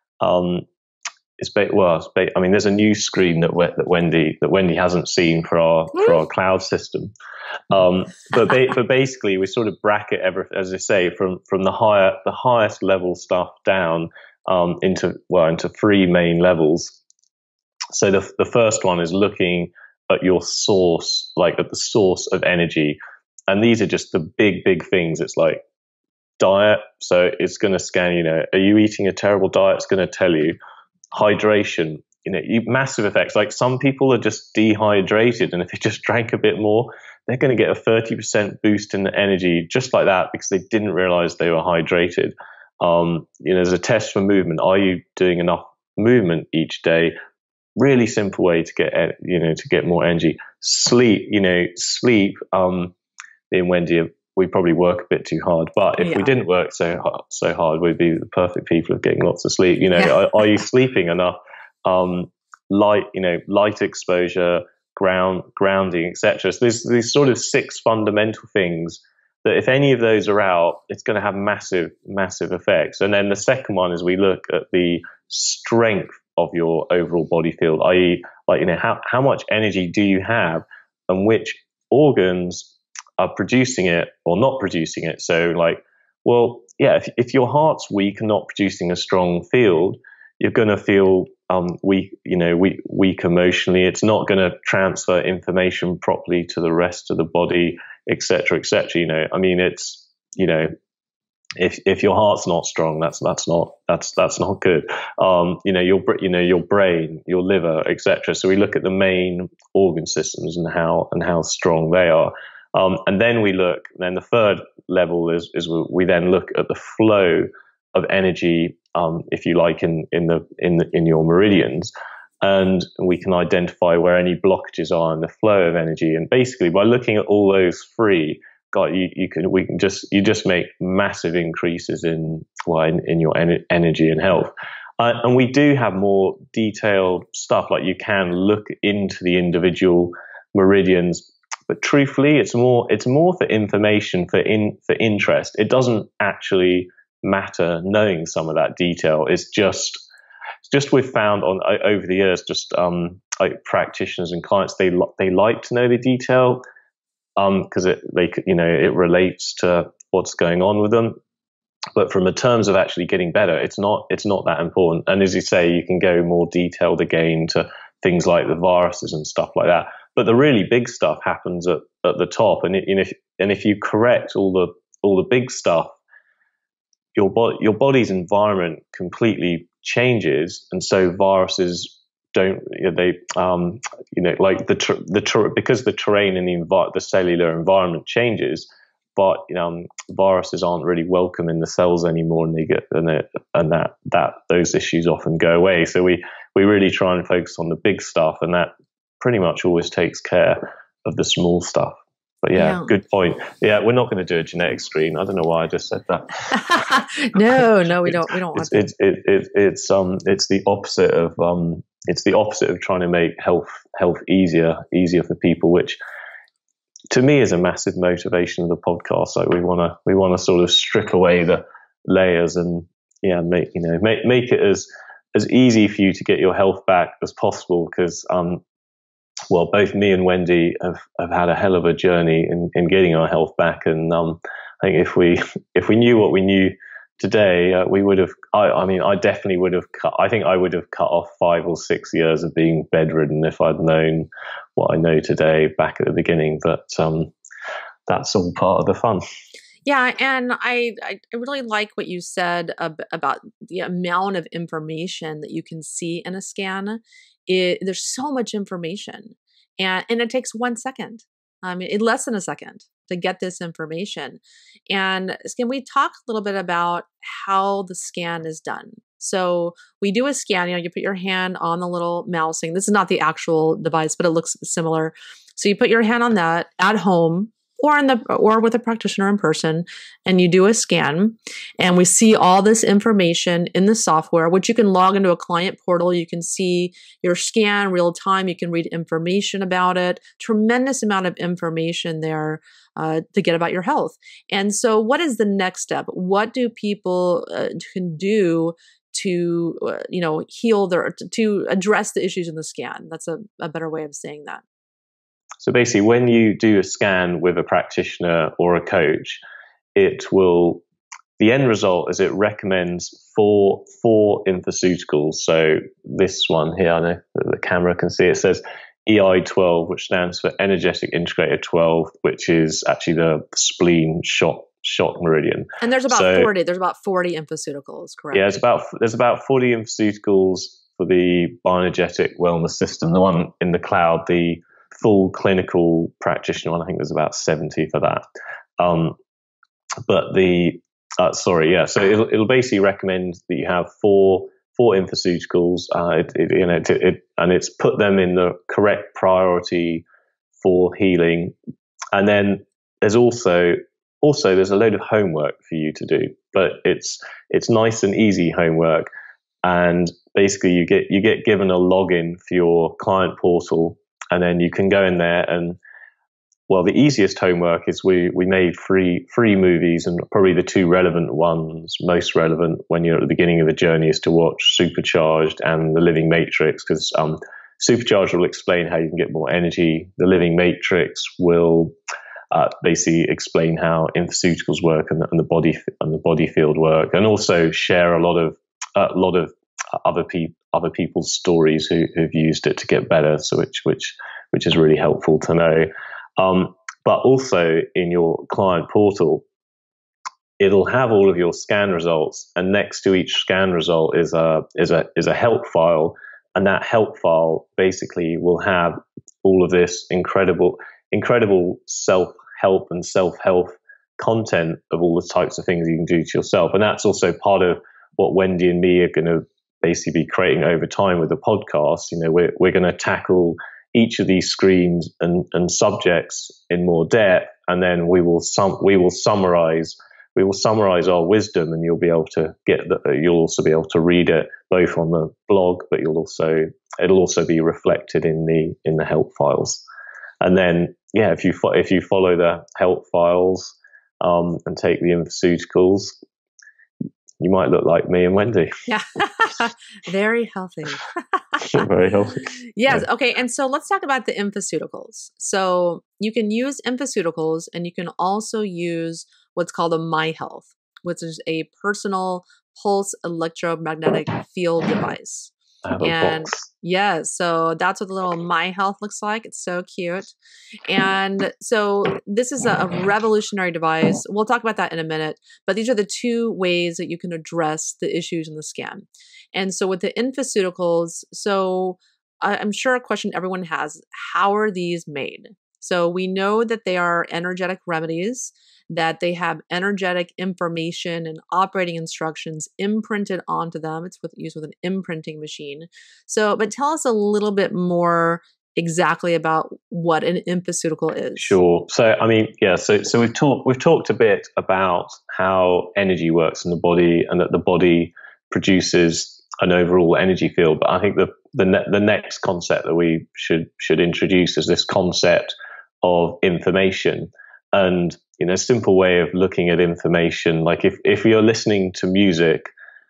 there's a new screen that Wendy hasn't seen for our cloud system. But basically, we sort of bracket everything, as I say, from the highest level stuff down into 3 main levels. So the first one is looking at your source, at the source of energy, and these are just the big things. It's like diet, so it's going to scan. Are you eating a terrible diet? It's going to tell you. Hydration, massive effects. Like some people are just dehydrated, and if they just drank a bit more, they're going to get a 30% boost in the energy just like that because they didn't realize they were hydrated. There's a test for movement. Are you doing enough movement each day? Really simple way to get more energy. Sleep. Me and Wendy, we probably work a bit too hard, but if we didn't work so hard, we'd be the perfect people of getting lots of sleep. Are you sleeping enough? Light exposure, grounding, etc. So there's these sort of 6 fundamental things that if any of those are out, it's going to have massive effects. And then the second one is we look at the strength of your overall body field, i.e., how much energy do you have, and which organs are producing it or not producing it. So if your heart's weak and not producing a strong field, you're going to feel weak emotionally. It's not going to transfer information properly to the rest of the body, etc., etc. It's if your heart's not strong, that's not good. Your brain, your liver, etc. So we look at the main organ systems and how strong they are. And then then the third level is we then look at the flow of energy, if you like, in your meridians, and we can identify where any blockages are in the flow of energy. And basically, by looking at all those 3, we can just make massive increases in your energy and health. And we do have more detailed stuff, like you can look into the individual meridians. But truthfully, it's more for information, for interest. It doesn't actually matter knowing some of that detail. It's just we've found over the years, just like practitioners and clients, they like to know the detail because it relates to what's going on with them. But from the terms of actually getting better, it's not that important. And as you say, you can go more detailed again to things like the viruses and stuff like that. But the really big stuff happens at the top. And if you correct all the big stuff, your body's environment completely changes, and so viruses don't like because the terrain in the cellular environment changes. But viruses aren't really welcome in the cells anymore, and those issues often go away. So we really try and focus on the big stuff, and that pretty much always takes care of the small stuff. But yeah, good point. Yeah, we're not going to do a genetic screen. I don't know why I just said that. No, we don't. We don't want it's the opposite of trying to make health easier for people, which to me is a massive motivation of the podcast. Like we want to sort of strip away the layers and make it as easy for you to get your health back as possible, because both me and Wendy have had a hell of a journey in getting our health back, and I think if we knew what we knew today, we would have. I definitely would have cut. I think I would have cut off 5 or 6 years of being bedridden if I'd known what I know today back at the beginning. But that's all part of the fun. Yeah, and I really like what you said about the amount of information that you can see in a scan. There's so much information, and it takes 1 second. Less than a second to get this information. And can we talk a little bit about how the scan is done? So we do a scan. You put your hand on the little mousing. This is not the actual device, but it looks similar. So you put your hand on that at home, or with a practitioner in person, and you do a scan, and we see all this information in the software, which you can log into a client portal. You can see your scan real time. You can read information about it. Tremendous amount of information there to get about your health. And so what is the next step? What do people can do to heal to address the issues in the scan? That's a better way of saying that. So basically, when you do a scan with a practitioner or a coach, the end result is it recommends four infoceuticals. So this one here, I know that the camera can see, it says EI12, which stands for Energetic Integrator 12, which is actually the spleen shock meridian. And there's about 40. There's about 40 infoceuticals, correct? Yeah, there's about 40 infoceuticals for the Bioenergetic wellness system. The one in the cloud, the full clinical practitioner one, I think there's about 70 for that. So it'll basically recommend that you have four infoceuticals, and it's put them in the correct priority for healing. And then there's also there's a load of homework for you to do, but it's nice and easy homework. And basically you get given a login for your client portal. And then you can go in there and, the easiest homework is we made free movies, and probably the two relevant ones, most relevant when you're at the beginning of a journey, is to watch SuperCharged and The Living Matrix, because SuperCharged will explain how you can get more energy. The Living Matrix will basically explain how infoceuticals work and the body field work, and also share a lot of other people's stories who've used it to get better. So which is really helpful to know. But also in your client portal, it'll have all of your scan results, and next to each scan result is a help file, and that help file basically will have all of this incredible self-help and self-health content of all the types of things you can do to yourself. And that's also part of what Wendy and me are going to basically be creating over time with the podcast. We're going to tackle each of these screens and subjects in more depth, and then we will summarize our wisdom, and you'll also be able to read it both on the blog, but it'll also be reflected in the help files. And then if you follow the help files and take the infoceuticals, you might look like me and Wendy. Yeah. Very healthy. Very healthy. Yes. Yeah. Okay. And so let's talk about the infoceuticals. So you can use infoceuticals, and you can also use what's called a MyHealth, which is a personal pulse electromagnetic field device. I have a And box. yeah, so that's what the little MyHealth looks like. It's so cute. And so this is a revolutionary device. We'll talk about that in a minute, but these are the two ways that you can address the issues in the skin. And so with the infoceuticals, so I'm sure a question everyone has, how are these made? So we know that they are energetic remedies, that they have energetic information and operating instructions imprinted onto them. It's used with an imprinting machine. So, but tell us a little bit more exactly about what an infoceutical is. Sure. So, I mean, yeah. So we've talked a bit about how energy works in the body, and that the body produces an overall energy field. But I think the next concept that we should introduce is this concept of information. And a simple way of looking at information, like if you're listening to music,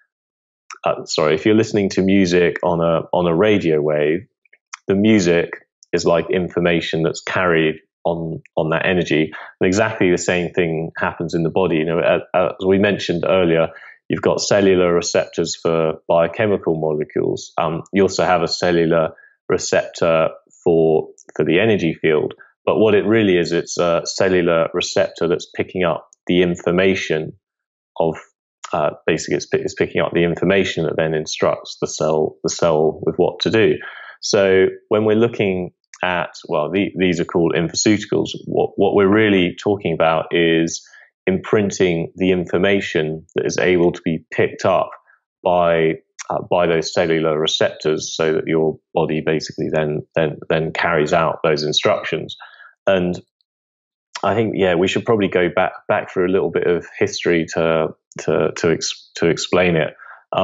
if you're listening to music on a radio wave, the music is like information that's carried on that energy. And exactly the same thing happens in the body. As we mentioned earlier, you've got cellular receptors for biochemical molecules. You also have a cellular receptor for the energy field. But what it really is, it's a cellular receptor that's picking up the information of, basically it's picking up the information that then instructs the cell with what to do. So when we're looking at, these are called infoceuticals, what we're really talking about is imprinting the information that is able to be picked up by those cellular receptors, so that your body basically then carries out those instructions. And I think, we should probably go back through a little bit of history to explain it.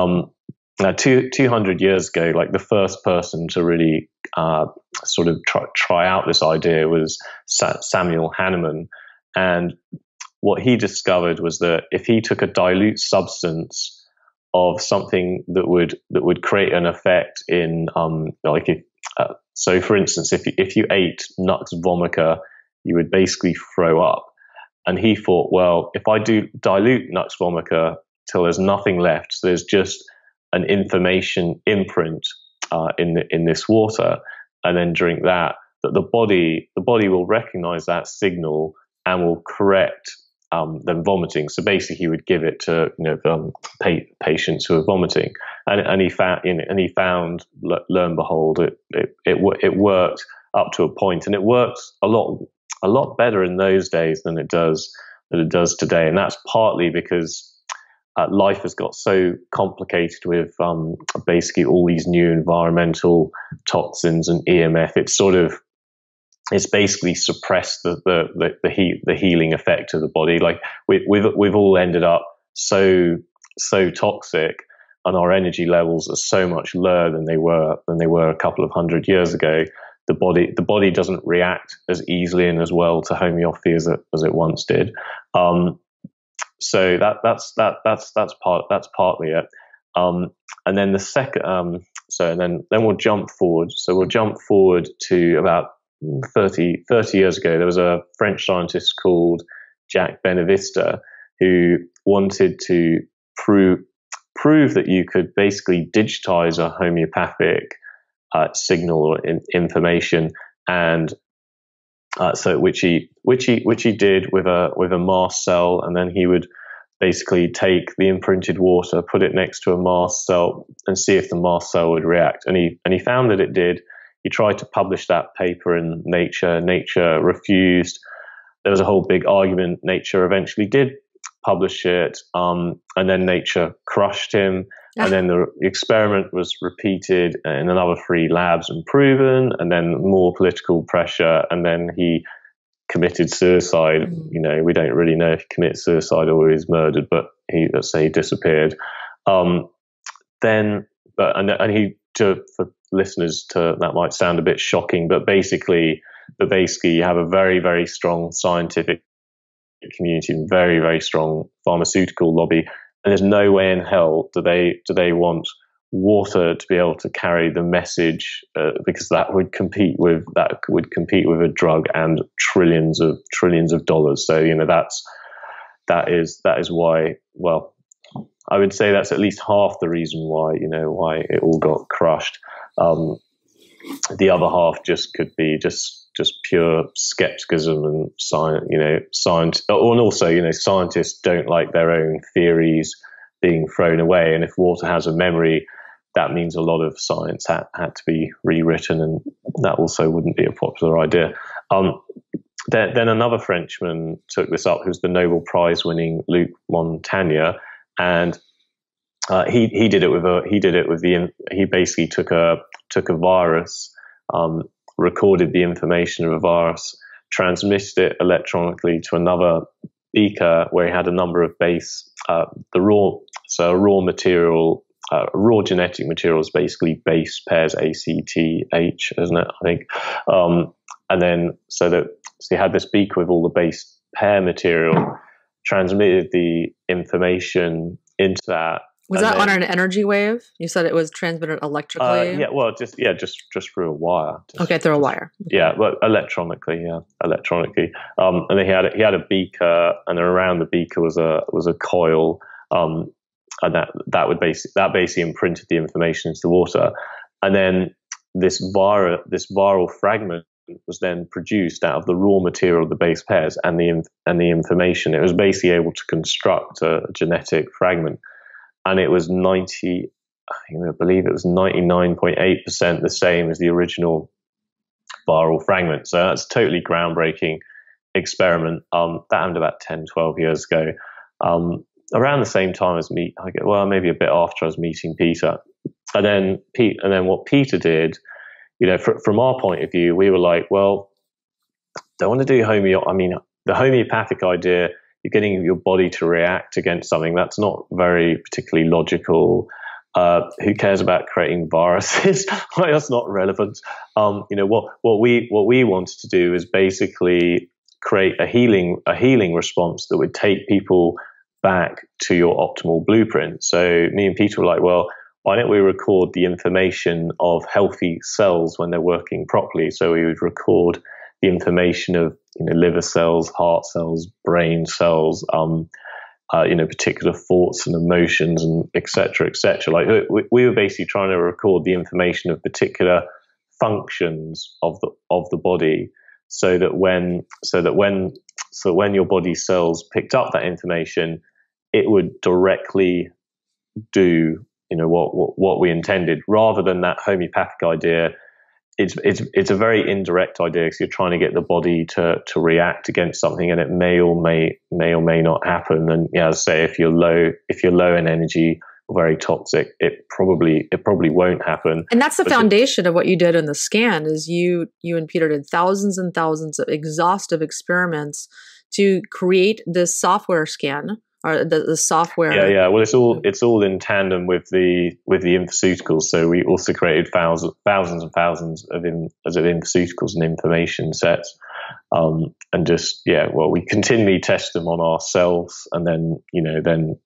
200 years ago, like the first person to really sort of try out this idea was Samuel Hahnemann. And what he discovered was that if he took a dilute substance of something that would create an effect in so for instance, if you ate Nux vomica, you would basically throw up. And he thought, well, if I do dilute Nux vomica till there's nothing left, so there's just an information imprint in this water, and then drink that the body will recognize that signal and will correct them vomiting. So basically, he would give it to patients who are vomiting, and he found, lo and behold, it worked up to a point, and it worked a lot better in those days than it does today. And that's partly because life has got so complicated with basically all these new environmental toxins and EMF. It's basically suppressed the healing effect of the body. Like we've all ended up so toxic, and our energy levels are so much lower than they were a couple of hundred years ago. The body doesn't react as easily and as well to homeopathy as it once did. So that's partly it. And then the second, then we'll jump forward. So we'll jump forward to about 30 years ago. There was a French scientist called Jacques Benavista who wanted to prove that you could basically digitize a homeopathic signal or information, and so which he did with a mast cell, and then he would basically take the imprinted water, put it next to a mast cell, and see if the mast cell would react. And he found that it did. He tried to publish that paper in Nature. Nature refused. There was a whole big argument. Nature eventually did publish it, and then Nature crushed him. And then the experiment was repeated in another 3 labs and proven, and then more political pressure, and then he committed suicide. We don't really know if he committed suicide or he was murdered, but let's say he disappeared. For listeners, that might sound a bit shocking, but basically you have a very, very strong scientific community and very, very strong pharmaceutical lobby. there's no way in hell do they want water to be able to carry the message, because that would compete with a drug and trillions of dollars. So that is why, well, I would say that's at least half the reason why it all got crushed. The other half just could be just pure skepticism and science, and also scientists don't like their own theories being thrown away. And if water has a memory, that means a lot of science had to be rewritten, and that also wouldn't be a popular idea. Then another Frenchman took this up, who's the Nobel Prize winning Luc Montagnier, and he basically took a virus, recorded the information of a virus, transmitted it electronically to another beaker where he had a number of base, raw material. Raw genetic material is basically base pairs, ACTH, isn't it? I think. And then so he had this beaker with all the base pair material, transmitted the information into that. Was that on an energy wave? You said it was transmitted electrically? Just through a wire. Through a wire. Yeah, well, electronically. And then he had a beaker, and then around the beaker was a coil. And that basically imprinted the information into the water, and then this viral fragment was then produced out of the raw material of the base pairs and the information. It was basically able to construct a genetic fragment, and it was 99.8% the same as the original viral fragment. So that's a totally groundbreaking experiment. That happened about 10, 12 years ago. Around the same time as me, maybe a bit after I was meeting Peter, and then what Peter did, from our point of view, we were like, well, don't want to do the homeopathic idea. You're getting your body to react against something that's not very particularly logical. Who cares about creating viruses? That's not relevant. What we wanted to do is basically create a healing response that would take people back to your optimal blueprint. So me and Peter were like, well, why don't we record the information of healthy cells when they're working properly? So we would record the information of liver cells, heart cells, brain cells, particular thoughts and emotions, and et cetera, et cetera. Like we were basically trying to record the information of particular functions of the body, so that when your body cells picked up that information, it would directly do what we intended, rather than that homeopathic idea. It's a very indirect idea, because you're trying to get the body to react against something, and it may or may not happen. And as I say, if you're low in energy, very toxic, it probably won't happen. And that's the foundation of what you did in the scan. Is you and Peter did thousands and thousands of exhaustive experiments to create this software scan, or the software. Yeah. Well, it's all in tandem with the infoceuticals. So we also created thousands and thousands of infoceuticals and information sets, and just we continually test them on ourselves, and then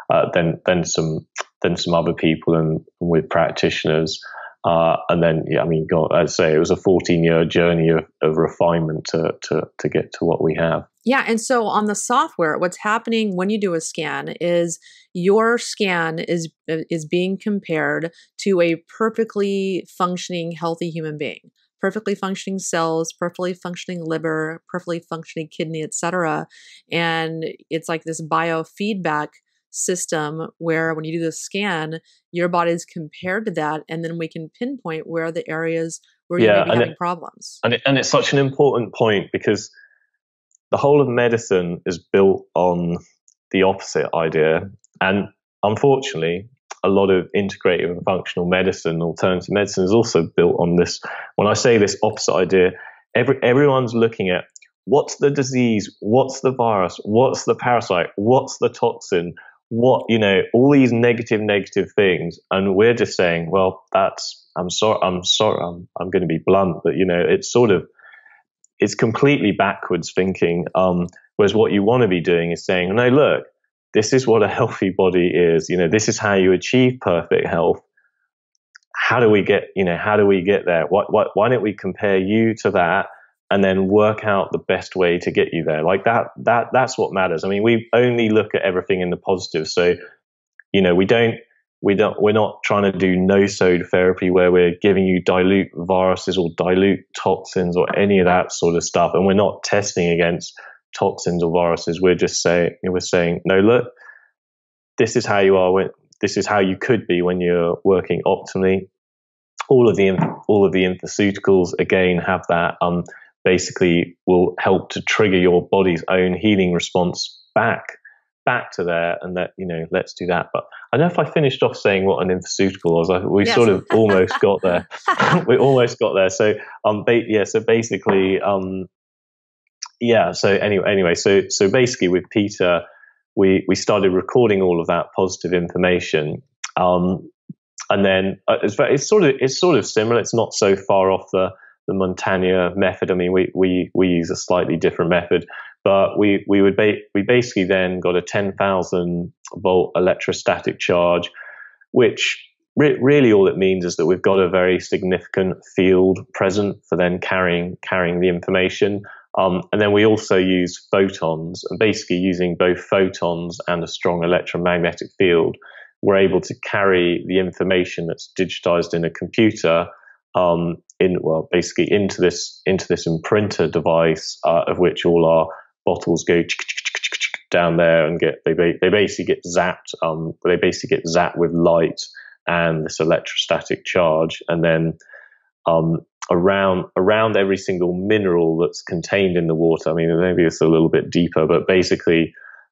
some other people and with practitioners. And then, God, I'd say it was a 14-year journey of refinement to get to what we have. Yeah. And so on the software, what's happening when you do a scan is your scan is being compared to a perfectly functioning, healthy human being. Perfectly functioning cells, perfectly functioning liver, perfectly functioning kidney, etc. And it's like this biofeedback system where when you do the scan, your body is compared to that, and then we can pinpoint where the areas where you may be having problems. And it's such an important point, because the whole of medicine is built on the opposite idea. And unfortunately, a lot of integrative and functional medicine, alternative medicine, is also built on this. When I say this opposite idea, everyone's looking at what's the disease, what's the virus, what's the parasite, what's the toxin, all these negative things. And we're just saying, well, I'm sorry, I'm going to be blunt, but it's completely backwards thinking. Whereas what you want to be doing is saying, no, look, this is what a healthy body is. This is how you achieve perfect health. How do we get there? Why don't we compare you to that and then work out the best way to get you there? Like that's what matters. I mean, we only look at everything in the positive. So, we're not trying to do no-sode therapy where we're giving you dilute viruses or dilute toxins or any of that sort of stuff. And we're not testing against toxins or viruses. We're just saying, no, look, this is how you are. This is how you could be when you're working optimally. All of the infoceuticals again have that. Basically, will help to trigger your body's own healing response back to there, and that let's do that. But I don't know if I finished off saying what an infoceutical was. We sort of almost got there. We almost got there. So So basically, So anyway. So basically, with Peter, we started recording all of that positive information. And then it's sort of similar. It's not so far off the Montagna method. I mean, we use a slightly different method, but we basically then got a 10,000 volt electrostatic charge, which really all it means is that we've got a very significant field present for then carrying the information. And then we also use photons, and basically using both photons and a strong electromagnetic field, we're able to carry the information that's digitized in a computer into this imprinter device, of which all our bottles go down there and they basically get zapped. They basically get zapped with light and this electrostatic charge, and then around every single mineral that's contained in the water. I mean, maybe it's a little bit deeper, but basically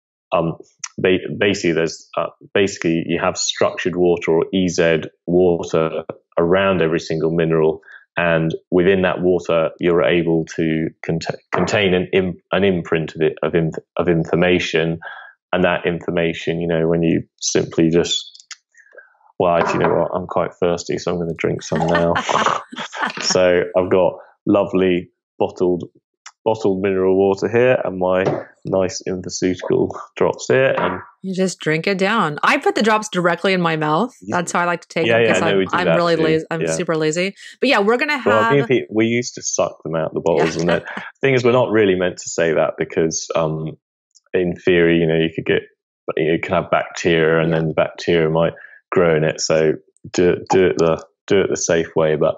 you have structured water or EZ water around every single mineral, and within that water you're able to contain an imprint of information. And that information, when you simply just, well, actually, you know what, I'm quite thirsty, so I'm going to drink some now. So I've got lovely bottled mineral water here, and my nice infoceutical drops here, and you just drink it down. I put the drops directly in my mouth. That's how I like to take it, because I'm really lazy. I'm super lazy. But yeah, we're gonna have. Well, we used to suck them out the bottles, and the thing is, we're not really meant to say that because, in theory, you can have bacteria, and then the bacteria might grow in it. So do it the safe way. But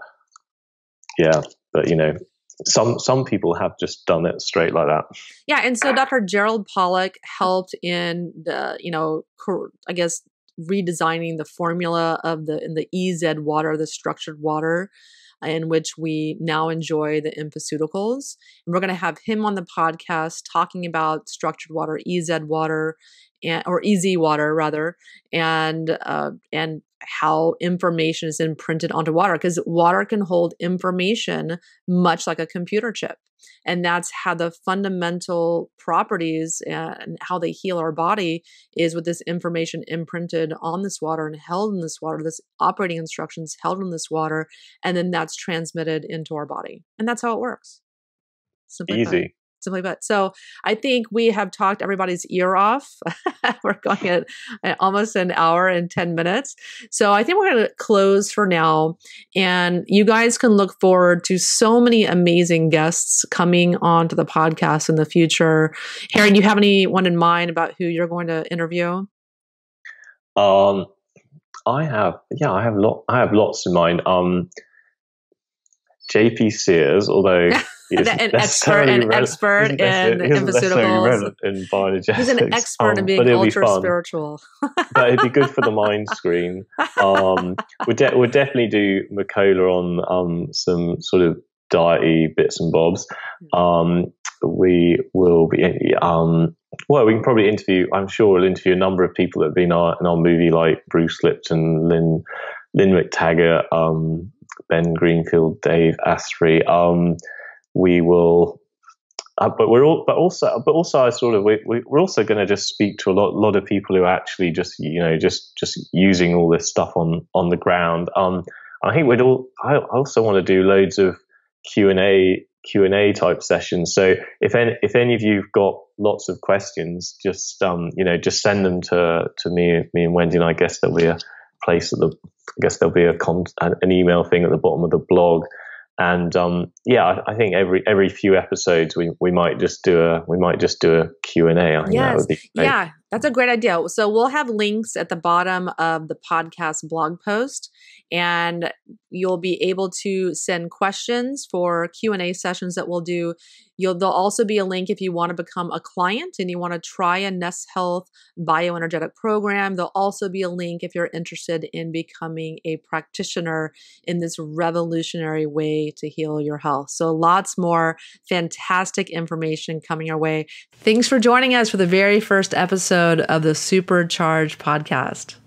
some people have just done it straight like that. Yeah, and so Dr. Gerald Pollack helped in the, I guess, redesigning the formula in the EZ water, the structured water, in which we now enjoy the infoceuticals. And we're going to have him on the podcast talking about structured water, EZ water, or EZ water rather, and how information is imprinted onto water, because water can hold information much like a computer chip. And that's how the fundamental properties and how they heal our body is with this information imprinted on this water and held in this water, this operating instructions held in this water, and then that's transmitted into our body. And that's how it works. Easy. Simply put. So I think we have talked everybody's ear off. We're going at almost an hour and 10 minutes. So I think we're going to close for now. And you guys can look forward to so many amazing guests coming onto the podcast in the future. Harry, do you have anyone in mind about who you're going to interview? I have lots in mind. JP Sears, although an expert in infoceuticals. In bioenergetics. He's an expert in being ultra spiritual. But it'd be good for the mind screen. We'll definitely do Makola on some sort of diety bits and bobs. We will be we can probably interview. I'm sure we'll interview a number of people that have been in our movie, like Bruce Lipton, Lynn McTaggart, Ben Greenfield, Dave Asprey. We will, we're also going to just speak to a lot of people who are actually just using all this stuff on the ground. I think I also want to do loads of Q&A Q&A type sessions. So if any of you've got lots of questions, just just send them to me and Wendy, and I guess there'll be a place there'll be an email thing at the bottom of the blog. And I think every few episodes we might just do a Q&A. I think that would be great. Yeah, that's a great idea. So we'll have links at the bottom of the podcast blog post, and you'll be able to send questions for Q&A sessions that we'll do. There'll also be a link if you want to become a client and you want to try a Nest Health bioenergetic program. There'll also be a link if you're interested in becoming a practitioner in this revolutionary way to heal your health. So lots more fantastic information coming our way. Thanks for joining us for the very first episode of the SuperCharged podcast.